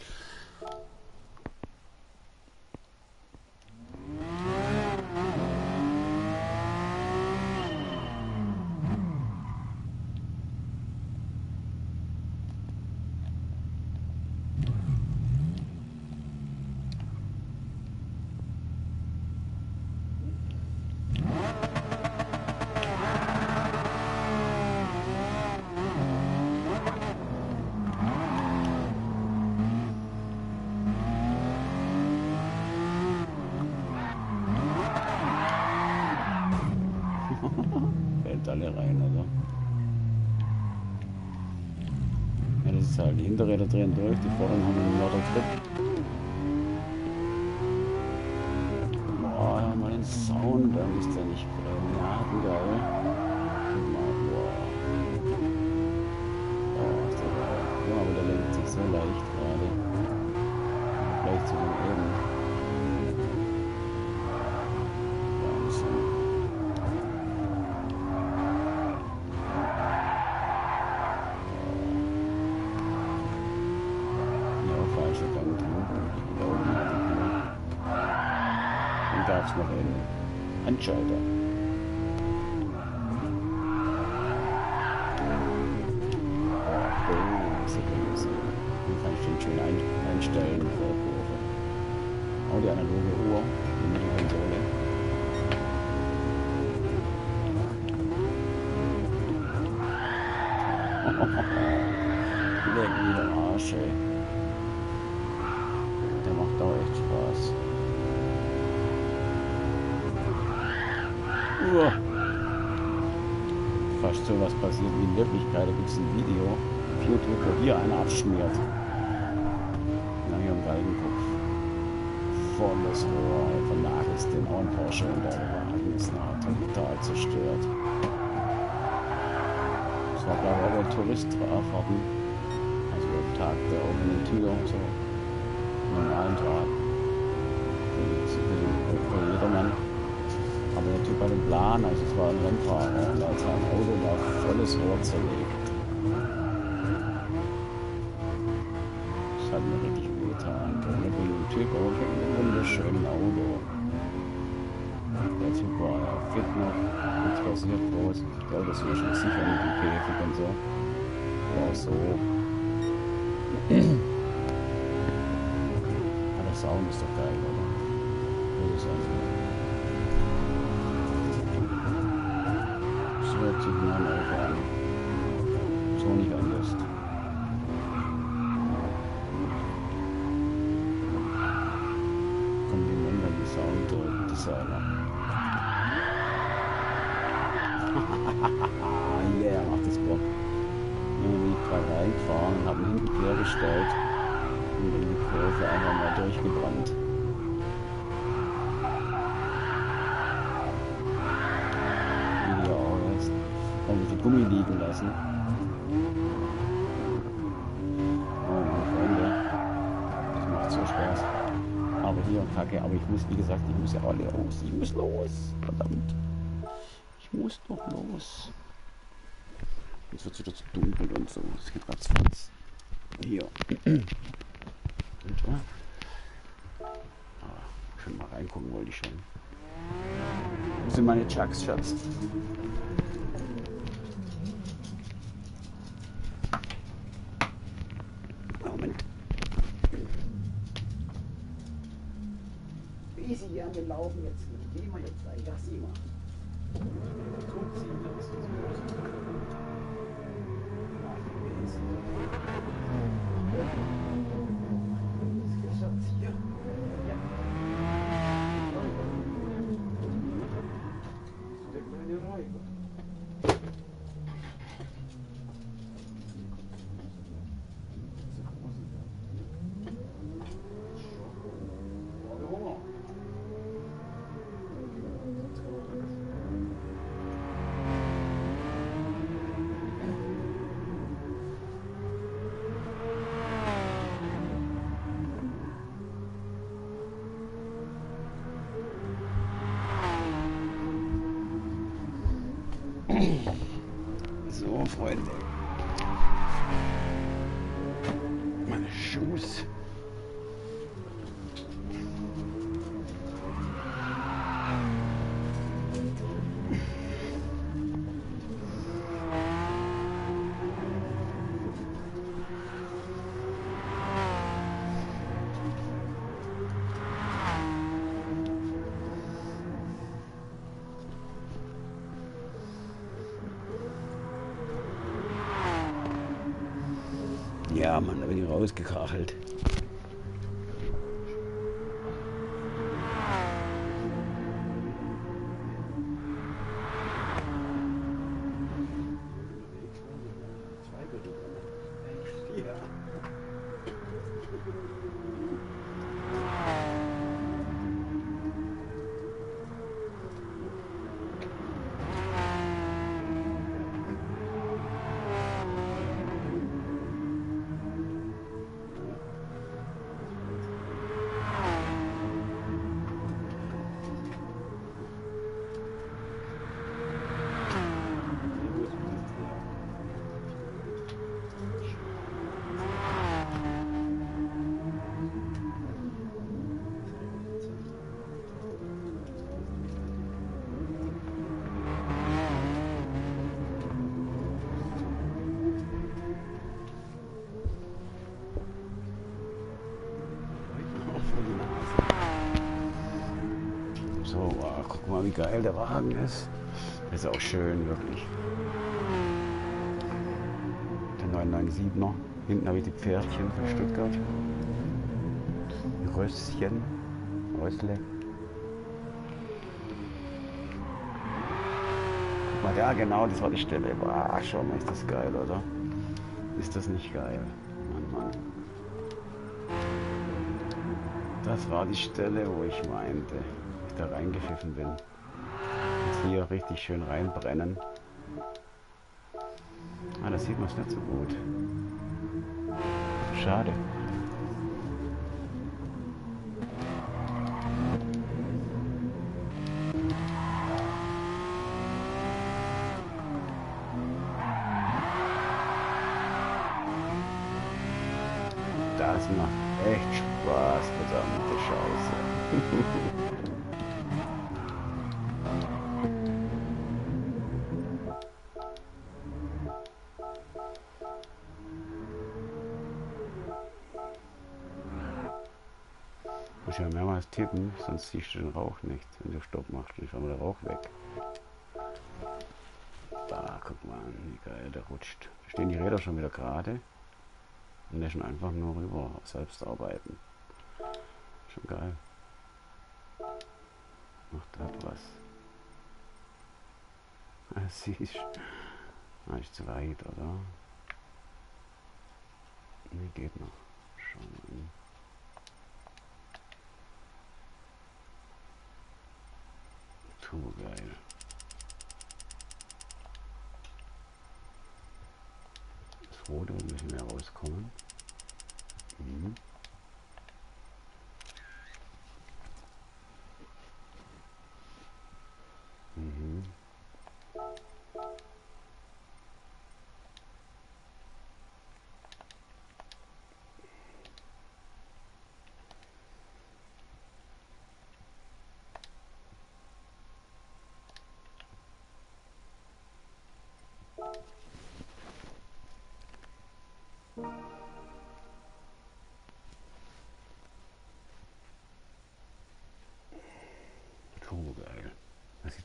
Fällt alle rein, oder? Ja, das ist halt, die Hinterräder drehen durch, die vorderen haben einen lauter Grip. Boah, ja, mal den Sound, dann ist der nicht granatengeil. Guck mal, boah. Boah, ist der geil. Ja, aber der lenkt sich so leicht gerade. Gleich zu dem eben. Gab es noch einen Handschalter. Oh, so den kann ich den schön ein, einstellen vor der Kurve. Auch die analoge Uhr, die Mittelkonsole. Leck mir den Arsch, ey. Der macht auch echt Spaß. Uah. Fast so was passiert wie in Wirklichkeit. Da gibt es ein Video auf YouTube, wo hier einer abschmiert. Na, hier im Galgenkopf. Volles Rohr, einfach nachlässt den auch ein Porsche und der Wagen ist nachher total zerstört. Das war glaube ich auch der Touristfahrten. Also der Tag der offenen Tür und so. Normalen Tag. Für jedermann. Aber der Typ hatte einen Plan, also es war ein Rennfahrer und als sein Auto war volles Rohr zerlegt. Das hat mir richtig wehgetan. Da bin ich ein Typ auch mit einem wunderschönen Auto. Der Typ war ja fit noch, nichts passiert groß. Ich glaube, das war schon sicher mit dem Käfig und so. War so. Aber der Sound ist doch geil, oder? Das ist also hört sich mal auf an. So nicht anders. Kompliment an die Sounddesigner. Yeah, macht das Bock. Ich bin gerade reingefahren und habe ihn hinten quergestellt und in die Kurve einfach mal durchgebrannt. Die Gummi liegen lassen. Oh meine Freunde, das macht so Spaß. Aber hier und Kacke, aber ich muss, wie gesagt, ich muss ja alle los. Ich muss los. Verdammt. Ich muss doch los. Jetzt wird es wieder zu dunkel und so. Es geht ratzfatz. Hier. Und, ja. schon mal reingucken, wollte ich schon. Wo sind meine Chucks, Schatz? Moment. Wie sie hier an den Laufen jetzt mit dem wir jetzt gleich, ja, sieh mal. Guck sie, das ist so groß. So, Freunde. Meine Schuhe. Ja, Mann, da bin ich rausgekachelt. So, wow, guck mal, wie geil der Wagen ist. Ist auch schön, wirklich. Der neun neun siebener. Hinten habe ich die Pferdchen von Stuttgart. Röschen. Rösle. Guck mal, ja genau, das war die Stelle. Wow, schau mal, ist das geil, oder? Ist das nicht geil? Mann, Mann. Das war die Stelle, wo ich meinte, ich da reingepfiffen bin. Jetzt hier richtig schön reinbrennen. Ah, da sieht man es nicht so gut. Schade. Das macht echt Spaß, verdammte Scheiße. Muss ja mehrmals tippen, sonst siehst du den Rauch nicht, wenn du Stopp machst. Dann ist einmal der Rauch weg. Da, guck mal, wie geil, der rutscht. Da stehen die Räder schon wieder gerade. Und der schon einfach nur rüber selbst arbeiten. Schon geil. Macht das was. Das siehst du. Ah, ist zu weit, oder? Ne, geht noch. Schau mal hin. Turbo geil. Das rote müssen wir rauskommen. Mhm. Mhm.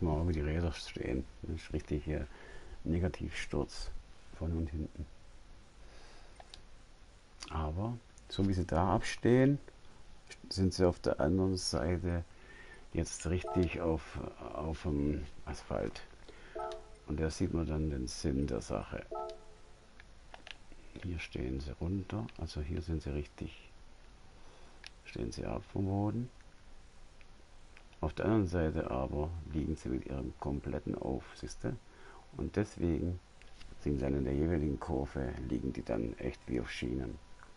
sieht man auch, wie die Räder stehen. Das ist richtig hier Negativsturz von und hinten. Aber so wie sie da abstehen, sind sie auf der anderen Seite jetzt richtig auf, auf dem Asphalt. Und da sieht man dann den Sinn der Sache. Hier stehen sie runter, also hier sind sie richtig, stehen sie ab vom Boden. Auf der anderen Seite aber liegen sie mit ihrem kompletten Auf, siehste? Und deswegen sind dann in der jeweiligen Kurve, liegen die dann echt wie auf Schienen.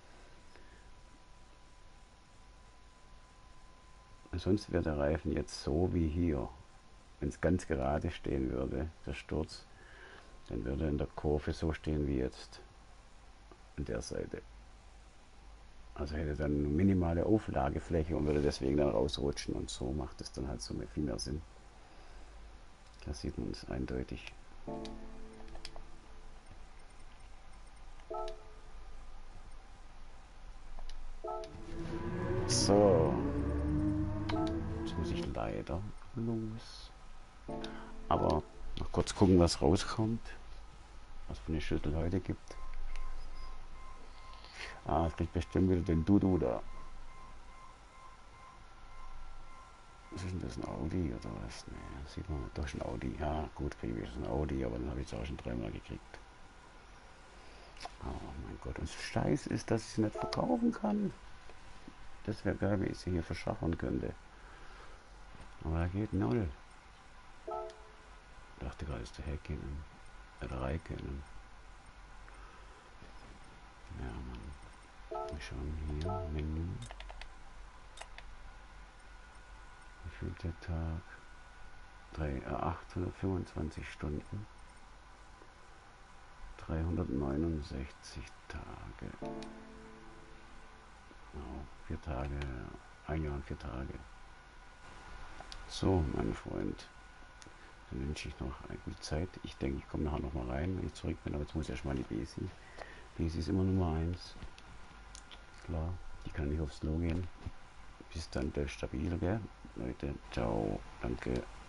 Sonst wäre der Reifen jetzt so wie hier. Wenn es ganz gerade stehen würde, der Sturz, dann würde er in der Kurve so stehen wie jetzt. An der Seite. Also hätte dann eine minimale Auflagefläche und würde deswegen dann rausrutschen, und so macht es dann halt so viel mehr Sinn. Da sieht man es eindeutig. So. Jetzt muss ich leider los. Aber noch kurz gucken, was rauskommt. Was für eine Schüssel heute gibt. Ah, es kriegt bestimmt wieder den Dudu da. Was ist denn das, ein Audi oder was? Ne, sieht man doch ein Audi. Ja, gut, kriege ich ein Audi, aber dann habe ich es auch schon dreimal gekriegt. Oh mein Gott, und Scheiß ist, dass ich sie nicht verkaufen kann. Das wäre geil, wenn ich sie hier verschachern könnte. Aber da geht null. Ich dachte gerade, ist der Herkennen. Äh, der Reikennen. Ja, Mann. Wir schauen hier, Menü. Wie viel der Tag? Drei, äh, achthundertfünfundzwanzig Stunden. dreihundertneunundsechzig Tage. Oh, vier Tage, ein Jahr und vier Tage. So, mein Freund. Dann wünsche ich noch eine gute Zeit. Ich denke, ich komme nachher noch mal rein, wenn ich zurück bin. Aber jetzt muss ich erstmal die Besi. Besi ist immer Nummer eins. Klar, die kann nicht aufs Klo gehen. Bis dann, der stabil, gell? Leute, ciao, danke.